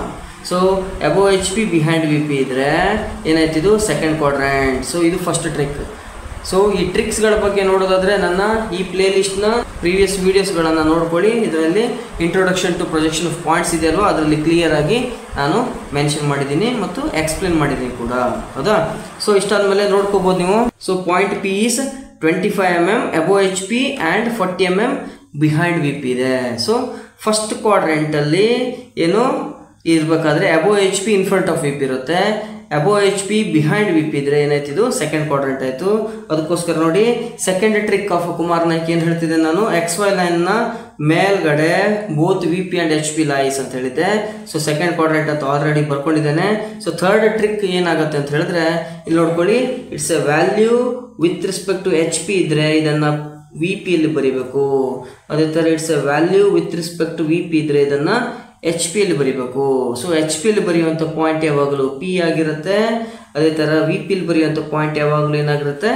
So above H P behind V P ಇದ್ದರೆ ಏನಾಯ್ತಿದು, ಸೆಕೆಂಡ್ ಕ್ವಾಡ್ರೆಂಟ್. ಸೊ ಇದು ಫಸ್ಟ್ ಟ್ರಿಕ್. ಸೊ ಈ ಟ್ರಿಕ್ಸ್ಗಳ ಬಗ್ಗೆ ನೋಡೋದಾದರೆ ನನ್ನ ಈ ಪ್ಲೇ ಲಿಸ್ಟ್ನ ಪ್ರೀವಿಯಸ್ ವೀಡಿಯೋಸ್ಗಳನ್ನು ನೋಡ್ಕೊಳ್ಳಿ. ಇದರಲ್ಲಿ introduction to projection of points ಇದೆಯಲ್ವ, ಅದರಲ್ಲಿ ಕ್ಲಿಯರಾಗಿ ನಾನು ಮೆನ್ಷನ್ ಮಾಡಿದ್ದೀನಿ ಮತ್ತು ಎಕ್ಸ್ಪ್ಲೇನ್ ಮಾಡಿದ್ದೀನಿ ಕೂಡ. ಹೌದಾ? ಸೊ ಇಷ್ಟಾದಮೇಲೆ ನೋಡ್ಕೋಬೋದು ನೀವು. So point P is twenty five M M above H P and forty M M behind V P ಇದೆ. ಸೊ ಫಸ್ಟ್ ಕ್ವಾಡ್ರೆಂಟಲ್ಲಿ ಏನು ಇರಬೇಕಾದ್ರೆ above H P in front of V P ಇರುತ್ತೆ, above H P behind V P ಇದ್ರೆ ಏನಾಯ್ತಿದು, ಸೆಕೆಂಡ್ ಕ್ವಾಡ್ರೆಂಟ್ ಆಯಿತು. ಅದಕ್ಕೋಸ್ಕರ ನೋಡಿ, second trick of Kumar Naik ಏನು ಹೇಳ್ತಿದ್ದೆ ನಾನು, ಎಕ್ಸ್ ವೈ ಲೈನ್ನ ಮೇಲ್ಗಡೆ both V P and H P lies ಅಂತ ಹೇಳಿದ್ದೆ. ಸೊ ಸೆಕೆಂಡ್ ಕ್ವಾಡ್ರೆಂಟ್ ಅಂತ ಆಲ್ರೆಡಿ ಬರ್ಕೊಂಡಿದ್ದೇನೆ. ಸೊ ಥರ್ಡ್ ಟ್ರಿಕ್ ಏನಾಗುತ್ತೆ ಅಂತ ಹೇಳಿದ್ರೆ, ಇಲ್ಲಿ ನೋಡ್ಕೊಳ್ಳಿ, it's a value with respect to H P ಇದ್ದರೆ ಇದನ್ನು ವಿ ಪಿಯಲ್ಲಿ ಬರೀಬೇಕು. ಅದೇ ಥರ it's a value with respect to V P ಇದ್ದರೆ ಇದನ್ನು ಎಚ್ ಪಿಯಲ್ಲಿ ಬರೀಬೇಕು. ಸೊ ಎಚ್ ಪಿಯಲ್ಲಿ ಬರೆಯುವಂಥ ಪಾಯಿಂಟ್ ಯಾವಾಗಲೂ ಪಿ ಆಗಿರುತ್ತೆ. ಅದೇ ಥರ ವಿ ಪಿಲಿ ಬರೆಯುವಂಥ ಪಾಯಿಂಟ್ ಯಾವಾಗಲೂ ಏನಾಗಿರುತ್ತೆ,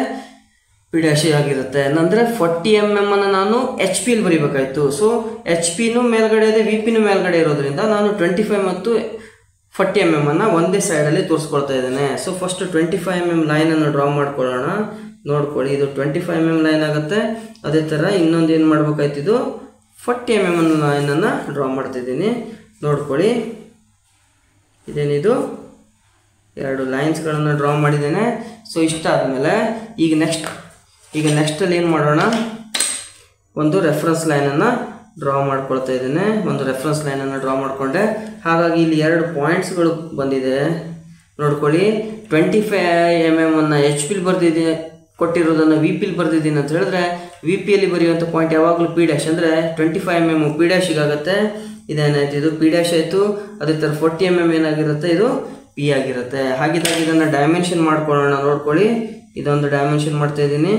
ಪಿ ಡ್ಯಾಶ್ ಆಗಿರುತ್ತೆ. ಅಂದರೆ ಫಾರ್ಟಿ ಎಮ್ ಎಮ್ ಅನ್ನು ನಾನು ಎಚ್ ಪಿಯಲ್ಲಿ ಬರೀಬೇಕಾಯಿತು. ಸೊ ಎಚ್ ಪಿನೂ ಮೇಲ್ಗಡೆ ಇದೆ, ವಿ ಪಿನೂ ಮೇಲ್ಗಡೆ ಇರೋದ್ರಿಂದ ನಾನು ಟ್ವೆಂಟಿ ಫೈವ್ ಮತ್ತು ಫಾರ್ಟಿ ಎಮ್ ಎಮ್ ಅನ್ನು ಒಂದೇ ಸೈಡಲ್ಲಿ ತೋರಿಸ್ಕೊಳ್ತಾ ಇದ್ದೇನೆ. So first twenty five M M ಲೈನನ್ನು ಡ್ರಾ ಮಾಡ್ಕೊಳ್ಳೋಣ. ನೋಡ್ಕೊಳ್ಳಿ, ಇದು twenty five M M line ಆಗುತ್ತೆ. ಅದೇ ಥರ ಇನ್ನೊಂದು ಏನು ಮಾಡ್ಬೇಕಾಯ್ತಿದ್ದು, ಫಾರ್ಟಿ ಎಮ್ ಎಮ್ ಲೈನನ್ನು ಡ್ರಾ ಮಾಡ್ತಿದ್ದೀನಿ. ನೋಡ್ಕೊಳ್ಳಿ, ಇದೇನಿದು ಎರಡು ಲೈನ್ಸ್ಗಳನ್ನು ಡ್ರಾ ಮಾಡಿದ್ದೇನೆ. ಸೊ ಇಷ್ಟ ಆದಮೇಲೆ ಈಗ ನೆಕ್ಸ್ಟ್ ಈಗ ನೆಕ್ಸ್ಟಲ್ಲಿ ಏನು ಮಾಡೋಣ, ಒಂದು ರೆಫರೆನ್ಸ್ ಲೈನನ್ನು ಡ್ರಾ ಮಾಡ್ಕೊಳ್ತಾ ಇದ್ದೇನೆ. ಒಂದು ರೆಫರೆನ್ಸ್ ಲೈನನ್ನು ಡ್ರಾ ಮಾಡಿಕೊಂಡೆ. ಹಾಗಾಗಿ ಇಲ್ಲಿ ಎರಡು ಪಾಯಿಂಟ್ಸ್ಗಳು ಬಂದಿದೆ. ನೋಡ್ಕೊಳ್ಳಿ, ಟ್ವೆಂಟಿ ಫೈವ್ ಎಮ್ ಎಮ್ ಅನ್ನು ಎಚ್ ಪಿಲಿ ಬರ್ದಿದ್ದೀನಿ, ಕೊಟ್ಟಿರೋದನ್ನು ವಿ ಪಿಲಿ ಬರ್ದಿದ್ದೀನಿ ಅಂತ ಹೇಳಿದ್ರೆ, ವಿ ಪಿಯಲ್ಲಿ ಬರೆಯುವಂಥ ಪಾಯಿಂಟ್ ಯಾವಾಗಲೂ ಪಿ ಡ್ಯಾಶ್. ಅಂದರೆ twenty five M M P ಡ್ಯಾಶಿಗಾಗುತ್ತೆ. ಇದೇನಾಯ್ತು, ಇದು ಪಿ ಡ್ಯಾಶ್ ಆಯಿತು. ಅದೇ ಥರ ಫೋರ್ಟಿ ಎಮ್ ಎಮ್ ಏನಾಗಿರುತ್ತೆ, ಇದು ಪಿ ಆಗಿರುತ್ತೆ. ಹಾಗಿದ್ದಾಗ ಇದನ್ನು ಡೈಮೆನ್ಷನ್ ಮಾಡ್ಕೊಳ್ಳೋಣ. ನೋಡ್ಕೊಳ್ಳಿ, ಇದೊಂದು ಡೈಮೆನ್ಷನ್ ಮಾಡ್ತಾ ಇದ್ದೀನಿ.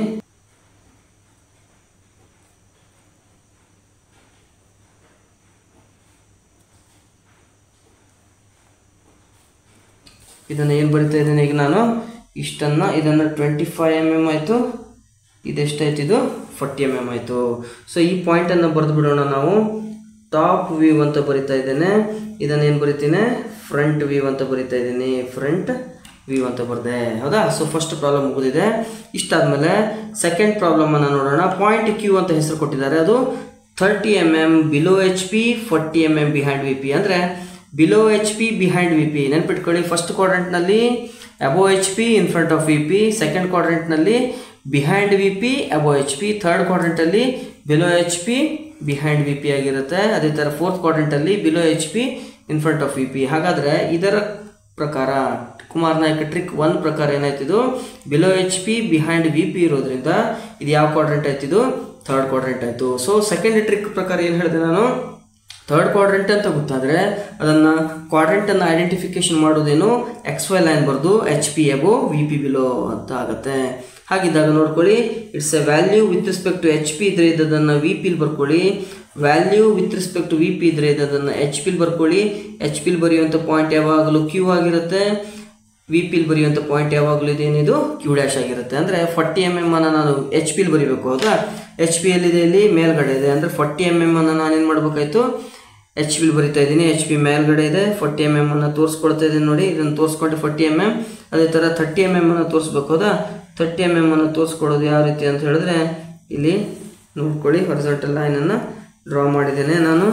ಇದನ್ನು ಏನು ಬರಿತಾ ಇದ್ದೀನಿ ಈಗ ನಾನು ಇಷ್ಟನ್ನು, ಇದನ್ನು ಟ್ವೆಂಟಿ ಫೈವ್ ಎಮ್ ಎಮ್ ಆಯಿತು, ಇದೆಷ್ಟಾಯ್ತು, ಇದು ಫಾರ್ಟಿ ಎಮ್ ಎಮ್ ಆಯಿತು. ಸೊ ಈ ಪಾಯಿಂಟನ್ನು ಬರೆದು ಬಿಡೋಣ ನಾವು. ಟಾಪ್ ವ್ಯೂ ಅಂತ ಬರಿತಾ ಇದ್ದೇನೆ, ಇದನ್ನು ಏನು ಬರಿತೀನಿ, ಫ್ರಂಟ್ ವ್ಯೂ ಅಂತ ಬರಿತಾ ಇದ್ದೀನಿ, ಫ್ರಂಟ್ ವ್ಯೂ ಅಂತ ಬರೆದೆ. ಹೌದಾ? ಸೊ ಫಸ್ಟ್ ಪ್ರಾಬ್ಲಮ್ ಮುಗಿದಿದೆ. ಇಷ್ಟಾದಮೇಲೆ ಸೆಕೆಂಡ್ ಪ್ರಾಬ್ಲಮನ್ನು ನೋಡೋಣ. ಪಾಯಿಂಟ್ ಕ್ಯೂ ಅಂತ ಹೆಸರು ಕೊಟ್ಟಿದ್ದಾರೆ, ಅದು thirty M M below H P, forty M M behind V P. ಅಂದರೆ below H P behind V P ನೆನ್ಪಿಟ್ಕೊಳ್ಳಿ. ಫಸ್ಟ್ ಕ್ವಾಡ್ರೆಂಟ್ನಲ್ಲಿ above H P in front of V P, second ಕ್ವಾಡ್ರೆಂಟ್ನಲ್ಲಿ behind V P above H P, third ಕ್ವಾಡ್ರೆಂಟಲ್ಲಿ below H P behind V P ಆಗಿರುತ್ತೆ. ಅದೇ ಥರ ಫೋರ್ತ್ ಕ್ವಾಡ್ರೆಂಟಲ್ಲಿ below H P in front of V P. ಹಾಗಾದರೆ ಇದರ ಪ್ರಕಾರ ಕುಮಾರ್ ನಾಯಕ್ ಟ್ರಿಕ್ ಒನ್ ಪ್ರಕಾರ ಏನಾಯ್ತಿದು, below H P behind V P ಇರೋದ್ರಿಂದ ಇದು ಯಾವ ಕ್ವಾಡ್ರೆಂಟ್ ಆಯ್ತಿದು, ಥರ್ಡ್ ಕ್ವಾಡ್ರೆಂಟ್ ಆಯಿತು. ಸೊ ಸೆಕೆಂಡ್ ಟ್ರಿಕ್ ಪ್ರಕಾರ ಏನು ಹೇಳಿದೆ ನಾನು, ಥರ್ಡ್ ಕ್ವಾಡ್ರೆಂಟ್ ಅಂತ ಗೊತ್ತಾದರೆ ಅದನ್ನು ಕ್ವಾಡ್ರೆಂಟನ್ನು ಐಡೆಂಟಿಫಿಕೇಶನ್ ಮಾಡೋದೇನು, ಎಕ್ಸ್ ವೈ ಲೈನ್ ಬರೆದು H P above V P below ಅಂತ ಆಗುತ್ತೆ. ಹಾಗಿದ್ದಾಗ ನೋಡ್ಕೊಳ್ಳಿ, it's a value with respect to H P ಇದ್ರೆ ಇದನ್ನು ವಿ ಪಿಲ್ ಬರ್ಕೊಳ್ಳಿ, value with respect to V P ಇದ್ರೆ ಇದನ್ನು ಎಚ್ ಪಿಲ್ ಬರ್ಕೊಳ್ಳಿ. ಎಚ್ ಪಿಲ್ ಬರೆಯುವಂಥ ಪಾಯಿಂಟ್ ಯಾವಾಗಲೂ ಕ್ಯೂ ಆಗಿರುತ್ತೆ, ವಿ ಪಿಲ್ ಬರೆಯುವಂಥ ಪಾಯಿಂಟ್ ಯಾವಾಗಲೂ ಇದೇನಿದು ಕ್ಯೂ ಡ್ಯಾಶ್ ಆಗಿರುತ್ತೆ. ಅಂದರೆ ಫಾರ್ಟಿ ಎಮ್ ಎಮ್ ಅನ್ನು ನಾನು ಎಚ್ ಪಿಲ್ ಬರೀಬೇಕು. ಹೌದಾ? ಎಚ್ ಪಿ ಎಲ್ಲಿದೆ, ಇಲ್ಲಿ ಮೇಲ್ಗಡೆ ಇದೆ. ಅಂದರೆ ಫಾರ್ಟಿ ಎಮ್ ಎಮ್ ಅನ್ನು ನಾನೇನು ಮಾಡಬೇಕಾಯ್ತು, ಎಚ್ ಪಿಲ್ ಬರಿತಾ ಇದ್ದೀನಿ, ಎಚ್ ಪಿ ಮೇಲ್ಗಡೆ ಇದೆ, ಫಾರ್ಟಿ ಎಮ್ ಎಮ್ ಅನ್ನು ತೋರಿಸ್ಕೊಳ್ತಾ ಇದ್ದೀನಿ ನೋಡಿ, ಇದನ್ನು ತೋರಿಸ್ಕೊಂಡೆ ಫಾರ್ಟಿ ಎಮ್ ಎಮ್. ಅದೇ ಥರ ಥರ್ಟಿ ಎಮ್ ಎಮ್ ಅನ್ನು ತೋರಿಸ್ಬೇಕು. ಹೌದಾ? ಥರ್ಟಿ ಎಮ್ ಎಮ್ ಅನ್ನು ತೋರಿಸ್ಕೊಡೋದು ಯಾವ ರೀತಿ ಅಂತ ಹೇಳಿದ್ರೆ, ಇಲ್ಲಿ ನೋಡ್ಕೊಳ್ಳಿ, ಹಾರಿಜಾಂಟಲ್ ಲೈನನ್ನು ಡ್ರಾ ಮಾಡಿದ್ದೇನೆ ನಾನು.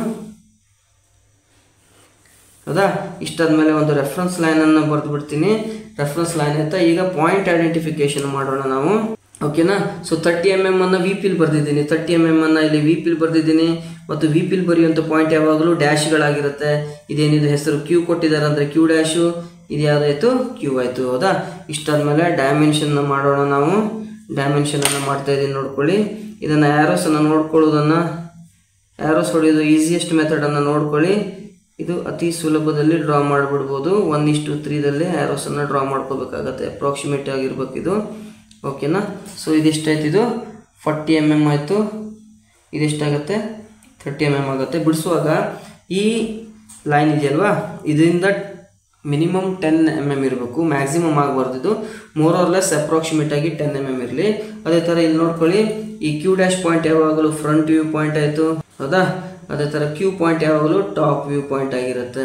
ಹೌದಾ? ಇಷ್ಟಾದ್ಮೇಲೆ ಒಂದು ರೆಫರೆನ್ಸ್ ಲೈನನ್ನು ಬರೆದು ಬಿಡ್ತೀನಿ. ರೆಫರೆನ್ಸ್ ಲೈನ್ ಅಂತ ಈಗ ಪಾಯಿಂಟ್ ಐಡೆಂಟಿಫಿಕೇಶನ್ ಮಾಡೋಣ ನಾವು. ಓಕೆನಾ? ಸೊ ತರ್ಟಿ ಎಮ್ ಎಮ್ ಅನ್ನು ವಿ ಪಿಲ್ ಬರೆದಿದ್ದೀನಿ, ತರ್ಟಿ ಎಮ್ ಎಮ್ ಅನ್ನು ಇಲ್ಲಿ ವಿ ಪಿಲ್ ಬರೆದಿದ್ದೀನಿ. ಮತ್ತು ವಿ ಪಿಲ್ ಬರೆಯುವಂಥ ಪಾಯಿಂಟ್ ಯಾವಾಗಲೂ ಡ್ಯಾಶ್ಗಳಾಗಿರುತ್ತೆ. ಇದೇನಿದೆ ಹೆಸರು ಕ್ಯೂ ಕೊಟ್ಟಿದ್ದಾರೆ ಅಂದರೆ ಕ್ಯೂ ಡ್ಯಾಶು, ಇದು ಯಾವುದಾಯಿತು, ಕ್ಯೂ ಆಯಿತು. ಹೌದಾ? ಇಷ್ಟಾದ್ಮೇಲೆ ಡೈಮೆನ್ಷನ್ನ ಮಾಡೋಣ ನಾವು. ಡೈಮೆನ್ಷನನ್ನು ಮಾಡ್ತಾ ಇದ್ದೀನಿ ನೋಡ್ಕೊಳ್ಳಿ. ಇದನ್ನು ಆ್ಯರೋಸನ್ನು ನೋಡ್ಕೊಳ್ಳೋದನ್ನು, ಆ್ಯರೋಸ್ ಹೊಡೆಯೋದು ಈಸಿಯೆಸ್ಟ್ ಮೆಥಡನ್ನು ನೋಡ್ಕೊಳ್ಳಿ. ಇದು ಅತಿ ಸುಲಭದಲ್ಲಿ ಡ್ರಾ ಮಾಡಿಬಿಡ್ಬೋದು. ಒನ್ ಇಷ್ಟು ತ್ರೀದಲ್ಲಿ ಆ್ಯರೋಸನ್ನು ಡ್ರಾ ಮಾಡ್ಕೋಬೇಕಾಗತ್ತೆ, ಅಪ್ರಾಕ್ಸಿಮೇಟ್ ಆಗಿರ್ಬೇಕು ಇದು. ಓಕೆನಾ? ಸೊ ಇದೆಷ್ಟಾಯ್ತು, ಇದು ಫಾರ್ಟಿ ಎಮ್ ಎಮ್ ಆಯಿತು. ಇದೆಷ್ಟಾಗುತ್ತೆ, ಥರ್ಟಿ ಎಮ್ ಎಮ್ ಆಗುತ್ತೆ. ಬಿಡಿಸುವಾಗ ಈ ಲೈನ್ ಇದೆಯಲ್ವಾ, ಇದರಿಂದ ಮಿನಿಮಮ್ ಟೆನ್ ಎಮ್ ಎಮ್ ಇರಬೇಕು, ಮ್ಯಾಕ್ಸಿಮಮ್ ಆಗಬಾರ್ದು. ಇದು ಮೋರ್ ಆರ್ ಲೆಸ್ ಅಪ್ರಾಕ್ಸಿಮೇಟ್ ಆಗಿ ಟೆನ್ ಎಮ್ ಎಮ್ ಇರಲಿ. ಅದೇ ಥರ ಇಲ್ಲಿ ನೋಡ್ಕೊಳ್ಳಿ, ಈ ಕ್ಯೂ ಡ್ಯಾಶ್ ಪಾಯಿಂಟ್ ಯಾವಾಗಲೂ ಫ್ರಂಟ್ ವ್ಯೂ ಪಾಯಿಂಟ್ ಆಯಿತು. ಹೌದಾ? ಅದೇ ಥರ ಕ್ಯೂ ಪಾಯಿಂಟ್ ಯಾವಾಗಲೂ ಟಾಪ್ ವ್ಯೂ ಪಾಯಿಂಟ್ ಆಗಿರುತ್ತೆ,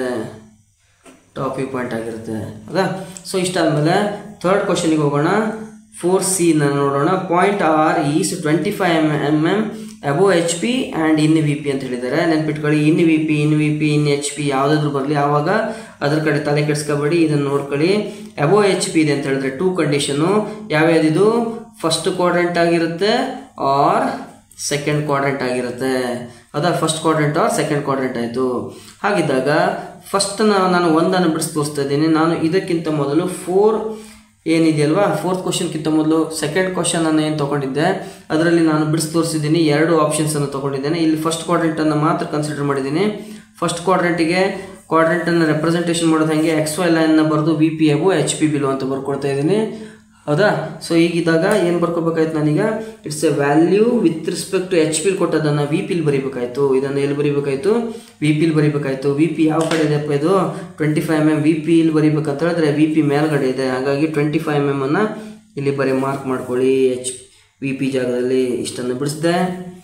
ಟಾಪ್ ವ್ಯೂ ಪಾಯಿಂಟ್ ಆಗಿರುತ್ತೆ. ಹೌದಾ? ಸೊ ಇಷ್ಟಾದಮೇಲೆ ಥರ್ಡ್ ಕ್ವಶನಿಗೆ ಹೋಗೋಣ. ಫೋರ್ ಸಿ ನೋಡೋಣ. Point R is twenty five M M M above H P and in V P ಅಂತ ಹೇಳಿದ್ದಾರೆ. ನೆನ್ಪಿಟ್ಕೊಳ್ಳಿ, in V P in V P in H P ಯಾವುದಾದ್ರು ಬರಲಿ, ಆವಾಗ ಅದ್ರ ಕಡೆ ತಲೆ ಕೆಡಿಸ್ಕೋಬೇಡಿ. ಇದನ್ನು ನೋಡ್ಕೊಳ್ಳಿ, ಅಬೋ ಎಚ್ ಪಿ ಇದೆ ಅಂತ ಹೇಳಿದ್ರೆ ಟೂ ಕಂಡೀಷನು ಯಾವ್ಯಾವುದಿದು, ಫಸ್ಟ್ ಕ್ವಾಡ್ರೆಂಟ್ ಆಗಿರುತ್ತೆ ಆರ್ ಸೆಕೆಂಡ್ ಕ್ವಾಡ್ರೆಂಟ್ ಆಗಿರುತ್ತೆ. ಹೌದಾ? First quadrant or second quadrant ಆಯಿತು. ಹಾಗಿದ್ದಾಗ ಫಸ್ಟ್ ನಾನು ಒಂದನ್ನು ಬಿಡಿಸಿ ತೋರಿಸ್ತಾ ಇದ್ದೀನಿ. ನಾನು ಇದಕ್ಕಿಂತ ಮೊದಲು ಫೋರ್ ಏನಿದೆಯಲ್ವಾ, ಫೋರ್ತ್ ಕ್ವಶನ್ಗಿಂತ ಮೊದಲು ಸೆಕೆಂಡ್ ಕ್ವಶನನ್ನು ಏನು ತೊಗೊಂಡಿದ್ದೆ ಅದರಲ್ಲಿ ನಾನು ಬಿಡಿಸಿ ತೋರಿಸಿದ್ದೀನಿ, ಎರಡು ಆಪ್ಷನ್ಸನ್ನು ತೊಗೊಂಡಿದ್ದೇನೆ. ಇಲ್ಲಿ ಫಸ್ಟ್ ಕ್ವಾಡ್ರೆಂಟನ್ನು ಮಾತ್ರ ಕನ್ಸಿಡರ್ ಮಾಡಿದ್ದೀನಿ. ಫಸ್ಟ್ ಕ್ವಾಡ್ರೆಂಟಿಗೆ ಕ್ವಾಡ್ರೆಂಟನ್ನು ರೆಪ್ರೆಸೆಂಟೇಷನ್ ಮಾಡೋದು ಹಾಗೆ ಎಕ್ಸ್ ವೈ ಲೈನ್ನ ಬರೆದು V P above H P below ಅಂತ ಬರ್ಕೊಡ್ತಾ ಇದ್ದೀನಿ. ಹೌದಾ? ಸೊ ಈಗಿದ್ದಾಗ ಏನು ಬರ್ಕೋಬೇಕಾಯ್ತು ನಾನೀಗ, it's a value with respect to H ಪಿಲ್ ಕೊಟ್ಟದನ್ನು ವಿ ಪಿಲ್ ಬರೀಬೇಕಾಯ್ತು. ಇದನ್ನು ಎಲ್ಲಿ ಬರೀಬೇಕಾಯ್ತು, ವಿ ಪಿಲ್ ಬರೀಬೇಕಾಯ್ತು. ವಿ ಪಿ ಯಾವ ಕಡೆ ಇದೆಯಪ್ಪ, ಇದು twenty five M M V P ಇಲ್ಲಿ ಬರೀಬೇಕಂತ ಹೇಳಿದ್ರೆ ವಿ ಪಿ ಮೇಲ್ಗಡೆ ಇದೆ. ಹಾಗಾಗಿ ಟ್ವೆಂಟಿ ಫೈವ್ ಎಮ್ ಎಮ್ ಅನ್ನು ಇಲ್ಲಿ ಬರೀ ಮಾರ್ಕ್ ಮಾಡ್ಕೊಳ್ಳಿ, ಎಚ್ ವಿ ಪಿ ಜಾಗದಲ್ಲಿ. ಇಷ್ಟನ್ನು ಬಿಡಿಸಿದೆ,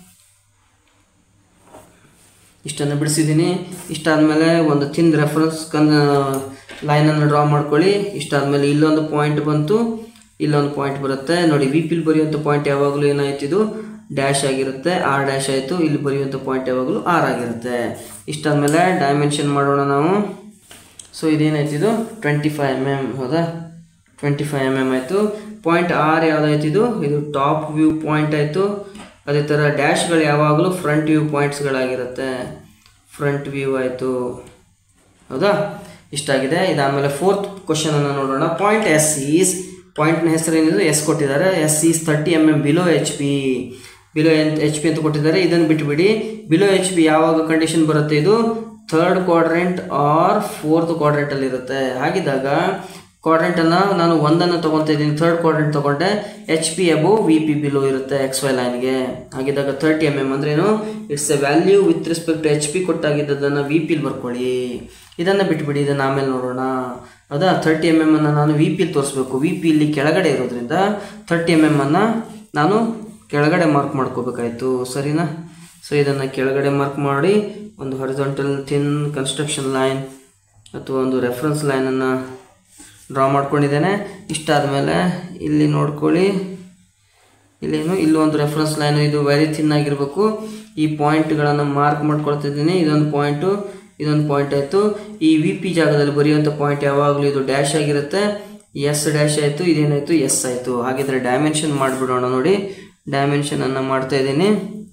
ಇಷ್ಟನ್ನು ಬಿಡಿಸಿದ್ದೀನಿ. ಇಷ್ಟಾದಮೇಲೆ ಒಂದು ಥಿನ್ ರೆಫರೆನ್ಸ್ ಕನ್ ಲೈನನ್ನು ಡ್ರಾ ಮಾಡ್ಕೊಳ್ಳಿ. ಇಷ್ಟಾದಮೇಲೆ ಇಲ್ಲೊಂದು ಪಾಯಿಂಟ್ ಬಂತು, ಇಲ್ಲೊಂದು ಪಾಯಿಂಟ್ ಬರುತ್ತೆ ನೋಡಿ. ವಿ ಪಿಲ್ ಬರೆಯುವಂಥ ಪಾಯಿಂಟ್ ಯಾವಾಗಲೂ ಏನಾಯ್ತು, ಇದು ಡ್ಯಾಶ್ ಆಗಿರುತ್ತೆ, ಆರ್ ಡ್ಯಾಶ್ ಆಯಿತು. ಇಲ್ಲಿ ಬರೆಯುವಂಥ ಪಾಯಿಂಟ್ ಯಾವಾಗಲೂ ಆರ್ ಆಗಿರುತ್ತೆ. ಇಷ್ಟಾದಮೇಲೆ ಡೈಮೆನ್ಷನ್ ಮಾಡೋಣ ನಾವು. ಸೊ ಇದೇನಾಯ್ತು, ಇದು ಟ್ವೆಂಟಿ ಫೈವ್ ಎಮ್ ಎಮ್. ಹೌದಾ? ಟ್ವೆಂಟಿ ಫೈವ್ ಎಮ್ ಎಮ್ ಆಯಿತು. ಪಾಯಿಂಟ್ ಆರ್ ಯಾವುದಾಯ್ತು, ಇದು ಇದು ಟಾಪ್ ವ್ಯೂ ಪಾಯಿಂಟ್ ಆಯಿತು. ಅದೇ ಥರ ಡ್ಯಾಶ್ಗಳು ಯಾವಾಗಲೂ ಫ್ರಂಟ್ ವ್ಯೂ ಪಾಯಿಂಟ್ಸ್ಗಳಾಗಿರುತ್ತೆ, ಫ್ರಂಟ್ ವ್ಯೂ ಆಯಿತು. ಹೌದಾ? ಇಷ್ಟಾಗಿದೆ. ಇದಾದಮೇಲೆ ಫೋರ್ತ್ ಕ್ವಶನನ್ನು ನೋಡೋಣ. ಪಾಯಿಂಟ್ ಎಸ್ ಈಸ್, ಪಾಯಿಂಟ್ನ ಹೆಸರು ಏನಿದೆ, ಎಸ್ ಕೊಟ್ಟಿದ್ದಾರೆ. S is thirty M M below H P, below H P ಅಂತ ಕೊಟ್ಟಿದ್ದಾರೆ. ಇದನ್ನು ಬಿಟ್ಟುಬಿಡಿ. ಬಿಲೋ ಎಚ್ ಪಿ ಯಾವಾಗ ಕಂಡೀಷನ್ ಬರುತ್ತೆ, ಇದು ಥರ್ಡ್ ಕ್ವಾಡ್ರೆಂಟ್ ಆರ್ ಫೋರ್ತ್ ಕ್ವಾಡ್ರೆಂಟಲ್ಲಿ ಇರುತ್ತೆ. ಹಾಗಿದ್ದಾಗ ಕ್ವಾಡ್ರೆಂಟನ್ನು ನಾನು ಒಂದನ್ನು ತೊಗೊತಾ ಇದ್ದೀನಿ, ಥರ್ಡ್ ಕ್ವಾಡ್ರೆಂಟ್ ತೊಗೊಂಡೆ, H P above V P below ಇರುತ್ತೆ ಎಕ್ಸ್ ವೈ ಲೈನ್ಗೆ. ಹಾಗಿದ್ದಾಗ ತರ್ಟಿ ಎಮ್ ಎಮ್ ಅಂದ್ರೇನು, it's a value with respect to H P ಕೊಟ್ಟಾಗಿದ್ದದನ್ನು ವಿ ಪಿಲ್ ಬರ್ಕೊಳ್ಳಿ. ಇದನ್ನು ಬಿಟ್ಬಿಡಿ, ಇದನ್ನು ಆಮೇಲೆ ನೋಡೋಣ. ಹೌದಾ. ತರ್ಟಿ ಎಮ್ ಎಮ್ ಅನ್ನು ನಾನು ವಿ ಪಿಲಿ ತೋರಿಸ್ಬೇಕು. ವಿ ಪಿ ಇಲ್ಲಿ ಕೆಳಗಡೆ ಇರೋದ್ರಿಂದ ತರ್ಟಿ ಎಮ್ ಎಮ್ ಅನ್ನು ನಾನು ಕೆಳಗಡೆ ಮಾರ್ಕ್ ಮಾಡ್ಕೋಬೇಕಾಯ್ತು, ಸರಿನಾ. ಸೊ ಇದನ್ನು ಕೆಳಗಡೆ ಮಾರ್ಕ್ ಮಾಡಿ ಒಂದು ಹಾರಿಜಾಂಟಲ್ ಥಿನ್ ಕನ್ಸ್ಟ್ರಕ್ಷನ್ ಲೈನ್ ಅಥವಾ ಒಂದು ರೆಫರೆನ್ಸ್ ಲೈನನ್ನು ಡ್ರಾ ಮಾಡ್ಕೊಂಡಿದ್ದೇನೆ. ಇಷ್ಟಾದ ಮೇಲೆ ಇಲ್ಲಿ ನೋಡ್ಕೊಳ್ಳಿ, ಇಲ್ಲೇನು ಇಲ್ಲಿ ಒಂದು ರೆಫರೆನ್ಸ್ ಲೈನು, ಇದು ವೆರಿ ಥಿನ್ ಆಗಿರಬೇಕು. ಈ ಪಾಯಿಂಟ್ಗಳನ್ನು ಮಾರ್ಕ್ ಮಾಡ್ಕೊಳ್ತಿದ್ದೀನಿ. ಇದೊಂದು ಪಾಯಿಂಟು, ಇದೊಂದು ಪಾಯಿಂಟ್ ಆಯಿತು. ಈ ವಿ ಪಿ ಜಾಗದಲ್ಲಿ ಬರೆಯುವಂಥ ಪಾಯಿಂಟ್ ಯಾವಾಗಲೂ ಇದು ಡ್ಯಾಶ್ ಆಗಿರುತ್ತೆ. ಎಸ್ ಡ್ಯಾಶ್ ಆಯಿತು, ಇದೇನಾಯಿತು ಎಸ್ ಆಯಿತು. ಹಾಗಿದ್ರೆ ಡೈಮೆನ್ಷನ್ ಮಾಡಿಬಿಡೋಣ. ನೋಡಿ, ಡೈಮೆನ್ಷನನ್ನು ಮಾಡ್ತಾ ಇದ್ದೀನಿ.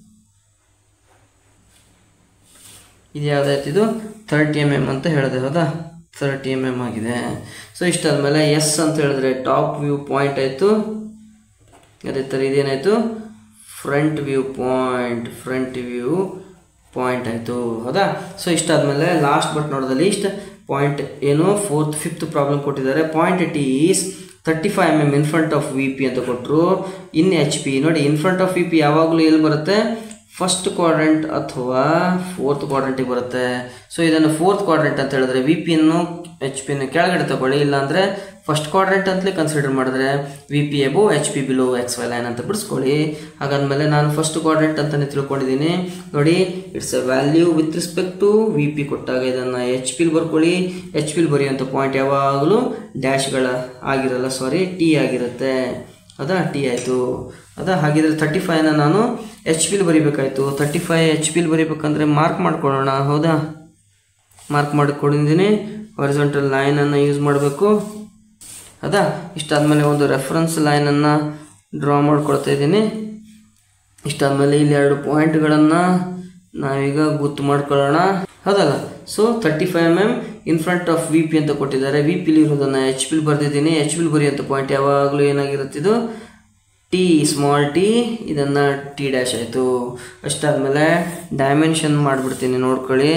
ಇದು ಯಾವುದಾಯ್ತು, ಇದು ತರ್ಟಿ ಎಮ್ ಎಮ್ ಅಂತ ಹೇಳಿದೆ, ಹೌದಾ. ತರ್ಟಿ ಎಮ್ ಎಮ್ ಆಗಿದೆ. ಸೊ ಇಷ್ಟಾದಮೇಲೆ ಎಸ್ ಅಂತ ಹೇಳಿದ್ರೆ ಟಾಪ್ ವ್ಯೂ ಪಾಯಿಂಟ್ ಆಯಿತು. ಅದೇ ಥರ ಇದೇನಾಯಿತು, front view point, front view point ಆಯಿತು, ಹೌದಾ. ಸೊ ಇಷ್ಟಾದಮೇಲೆ ಲಾಸ್ಟ್ ಬಟ್ ನೋಡೋದ ಲೀಸ್ಟ್ ಪಾಯಿಂಟ್ ಏನು, ಫೋರ್ತ್ ಫಿಫ್ತ್ ಪ್ರಾಬ್ಲಮ್ ಕೊಟ್ಟಿದ್ದಾರೆ. Point T is thirty five M M in front of V P ಅಂತ ಕೊಟ್ಟರು. ಇನ್ ಎಚ್ ಪಿ ನೋಡಿ, in front of V P ಯಾವಾಗಲೂ ಎಲ್ಲಿ ಬರುತ್ತೆ, ಫಸ್ಟ್ ಕ್ವಾಡ್ರೆಂಟ್ ಅಥವಾ ಫೋರ್ತ್ ಕ್ವಾಡ್ರೆಂಟಿಗೆ ಬರುತ್ತೆ. ಸೊ ಇದನ್ನು ಫೋರ್ತ್ ಕ್ವಾಡ್ರೆಂಟ್ ಅಂತ ಹೇಳಿದ್ರೆ ವಿ ಪಿಯನ್ನು ಎಚ್ ಪಿಯನ್ನು ಕೆಳಗಡೆ ತಗೊಳ್ಳಿ, ಇಲ್ಲಾಂದರೆ ಫಸ್ಟ್ ಕ್ವಾಡ್ರೆಂಟ್ ಅಂತಲೇ ಕನ್ಸಿಡರ್ ಮಾಡಿದ್ರೆ V P above H P below X Y line ಅಂತ ಬಿಡಿಸ್ಕೊಳ್ಳಿ. ಹಾಗಾದ್ಮೇಲೆ ನಾನು ಫಸ್ಟ್ ಕ್ವಾಡ್ರೆಂಟ್ ಅಂತಲೇ ತಿಳ್ಕೊಂಡಿದ್ದೀನಿ. ನೋಡಿ, it's a value with respect to V P ಕೊಟ್ಟಾಗ ಇದನ್ನು ಎಚ್ ಪಿಲ್ ಬರ್ಕೊಳ್ಳಿ. ಎಚ್ ಪಿಲ್ ಬರೆಯುವಂಥ ಪಾಯಿಂಟ್ ಯಾವಾಗಲೂ ಡ್ಯಾಶ್ಗಳ ಆಗಿರಲ್ಲ, ಸಾರಿ ಟಿ ಆಗಿರುತ್ತೆ, ಹೌದಾ. ಟಿ ಆಯಿತು, ಹೌದಾ. ಹಾಗಿದ್ರೆ ತರ್ಟಿ ಫೈವ್ನ ನಾನು ಎಚ್ ಪಿಲ್ ಬರಿಬೇಕಾಯಿತು. ತರ್ಟಿ ಫೈವ್ ಎಚ್ ಪಿಲ್ ಬರಿಬೇಕಂದ್ರೆ ಮಾರ್ಕ್ ಮಾಡ್ಕೊಳ್ಳೋಣ, ಹೌದಾ. ಮಾರ್ಕ್ ಮಾಡಿಕೊಂಡಿದ್ದೀನಿ. ಹಾರಿಜಾಂಟಲ್ ಲೈನನ್ನು ಯೂಸ್ ಮಾಡಬೇಕು, ಹೌದಾ. ಇಷ್ಟಾದಮೇಲೆ ಒಂದು ರೆಫರೆನ್ಸ್ ಲೈನನ್ನು ಡ್ರಾ ಮಾಡ್ಕೊಳ್ತಾ ಇದ್ದೀನಿ. ಇಷ್ಟಾದಮೇಲೆ ಇಲ್ಲಿ ಎರಡು ಪಾಯಿಂಟ್ಗಳನ್ನು ನಾವೀಗ ಗುರ್ತು ಮಾಡ್ಕೊಳ್ಳೋಣ, ಹೌದಲ್ಲ. So thirty five M M in front of V P ಅಂತ ಕೊಟ್ಟಿದ್ದಾರೆ. ವಿ ಪಿಲಿ ಇರೋದನ್ನು ಎಚ್ ಪಿಲ್ ಬರೆದಿದ್ದೀನಿ. ಎಚ್ ಪಿಲ್ ಬರೆಯುವಂಥ ಪಾಯಿಂಟ್ ಯಾವಾಗಲೂ ಏನಾಗಿರುತ್ತಿದ್ದು ಟಿ, ಸ್ಮಾಲ್ ಟಿ, ಇದನ್ನು ಟಿ ಡ್ಯಾಶ್ ಆಯಿತು. ಅಷ್ಟಾದಮೇಲೆ ಡೈಮೆನ್ಷನ್ ಮಾಡಿಬಿಡ್ತೀನಿ, ನೋಡ್ಕೊಳ್ಳಿ.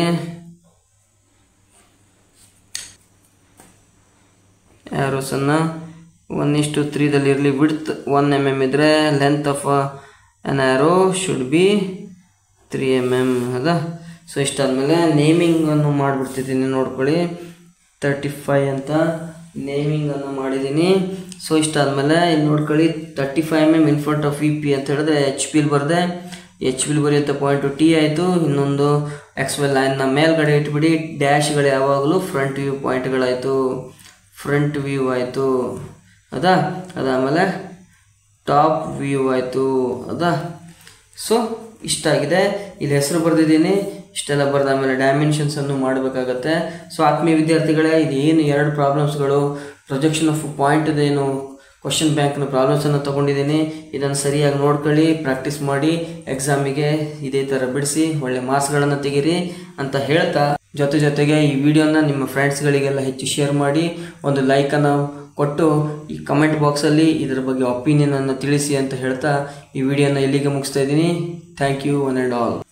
ಆ್ಯರೋಸನ್ನು ಒನ್ ಇಷ್ಟು ತ್ರೀದಲ್ಲಿ ಇರಲಿ. ವಿಡ್ತ್ ಒನ್ ಎಮ್ ಎಮ್ ಇದ್ದರೆ length of an arrow should be three M M, ಹೌದಾ. ಸೊ ಇಷ್ಟಾದಮೇಲೆ ನೇಮಿಂಗನ್ನು ಮಾಡಿಬಿಡ್ತಿದ್ದೀನಿ, ನೋಡ್ಕೊಳ್ಳಿ. ತರ್ಟಿ ಫೈ ಅಂತ ನೇಮಿಂಗನ್ನು ಮಾಡಿದ್ದೀನಿ. ಸೊ ಇಷ್ಟಾದಮೇಲೆ ಇಲ್ಲಿ ನೋಡ್ಕೊಳ್ಳಿ, thirty five M M in front of V P ಅಂತ ಹೇಳಿದ್ರೆ ಎಚ್ ಪಿಲ್ ಬರೆದೆ. ಎಚ್ ಪಿಲ್ ಬರೆಯುವಂಥ ಪಾಯಿಂಟು ಟಿ ಆಯಿತು. ಇನ್ನೊಂದು ಎಕ್ಸ್ ವೈ ಲೈನ್ನ ಮೇಲ್ಗಡೆ ಇಟ್ಬಿಡಿ. ಡ್ಯಾಶ್ಗಳು ಯಾವಾಗಲೂ ಫ್ರಂಟ್ ವ್ಯೂ ಪಾಯಿಂಟ್ಗಳಾಯಿತು, ಫ್ರಂಟ್ ವ್ಯೂ ಆಯಿತು, ಹೌದಾ. ಅದಾದಮೇಲೆ ಟಾಪ್ ವ್ಯೂ ಆಯಿತು, ಹೌದಾ. ಸೊ ಇಷ್ಟಾಗಿದೆ. ಇಲ್ಲಿ ಹೆಸರು ಬರೆದಿದ್ದೀನಿ. ಇಷ್ಟೆಲ್ಲ ಬರೆದಾದ್ಮೇಲೆ ಡೈಮೆನ್ಷನ್ಸನ್ನು ಮಾಡಬೇಕಾಗತ್ತೆ. ಸೊ ಆತ್ಮೀಯ ವಿದ್ಯಾರ್ಥಿಗಳೇ, ಇದು ಏನು ಎರಡು ಪ್ರಾಬ್ಲಮ್ಸ್ಗಳು, ಪ್ರೊಜೆಕ್ಷನ್ ಆಫ್ ಪಾಯಿಂಟ್ದೇನು ಕ್ವಶನ್ ಬ್ಯಾಂಕ್ನ ಪ್ರಾಬ್ಲಮ್ಸನ್ನು ತೊಗೊಂಡಿದ್ದೀನಿ. ಇದನ್ನು ಸರಿಯಾಗಿ ನೋಡ್ಕೊಳ್ಳಿ, ಪ್ರಾಕ್ಟೀಸ್ ಮಾಡಿ, ಎಕ್ಸಾಮಿಗೆ ಇದೇ ಥರ ಬಿಡಿಸಿ ಒಳ್ಳೆ ಮಾರ್ಕ್ಸ್ಗಳನ್ನು ತೆಗೀರಿ ಅಂತ ಹೇಳ್ತಾ, ಜೊತೆ ಜೊತೆಗೆ ಈ ವಿಡಿಯೋನ ನಿಮ್ಮ ಫ್ರೆಂಡ್ಸ್ಗಳಿಗೆಲ್ಲ ಹೆಚ್ಚು ಶೇರ್ ಮಾಡಿ, ಒಂದು ಲೈಕನ್ನು ಕೊಟ್ಟು ಈ ಕಮೆಂಟ್ ಬಾಕ್ಸಲ್ಲಿ ಇದರ ಬಗ್ಗೆ ಒಪಿನಿಯನನ್ನು ತಿಳಿಸಿ ಅಂತ ಹೇಳ್ತಾ ಈ ವಿಡಿಯೋನ ಇಲ್ಲಿಗೆ ಮುಗಿಸ್ತಾ ಇದ್ದೀನಿ. Thank you one and all.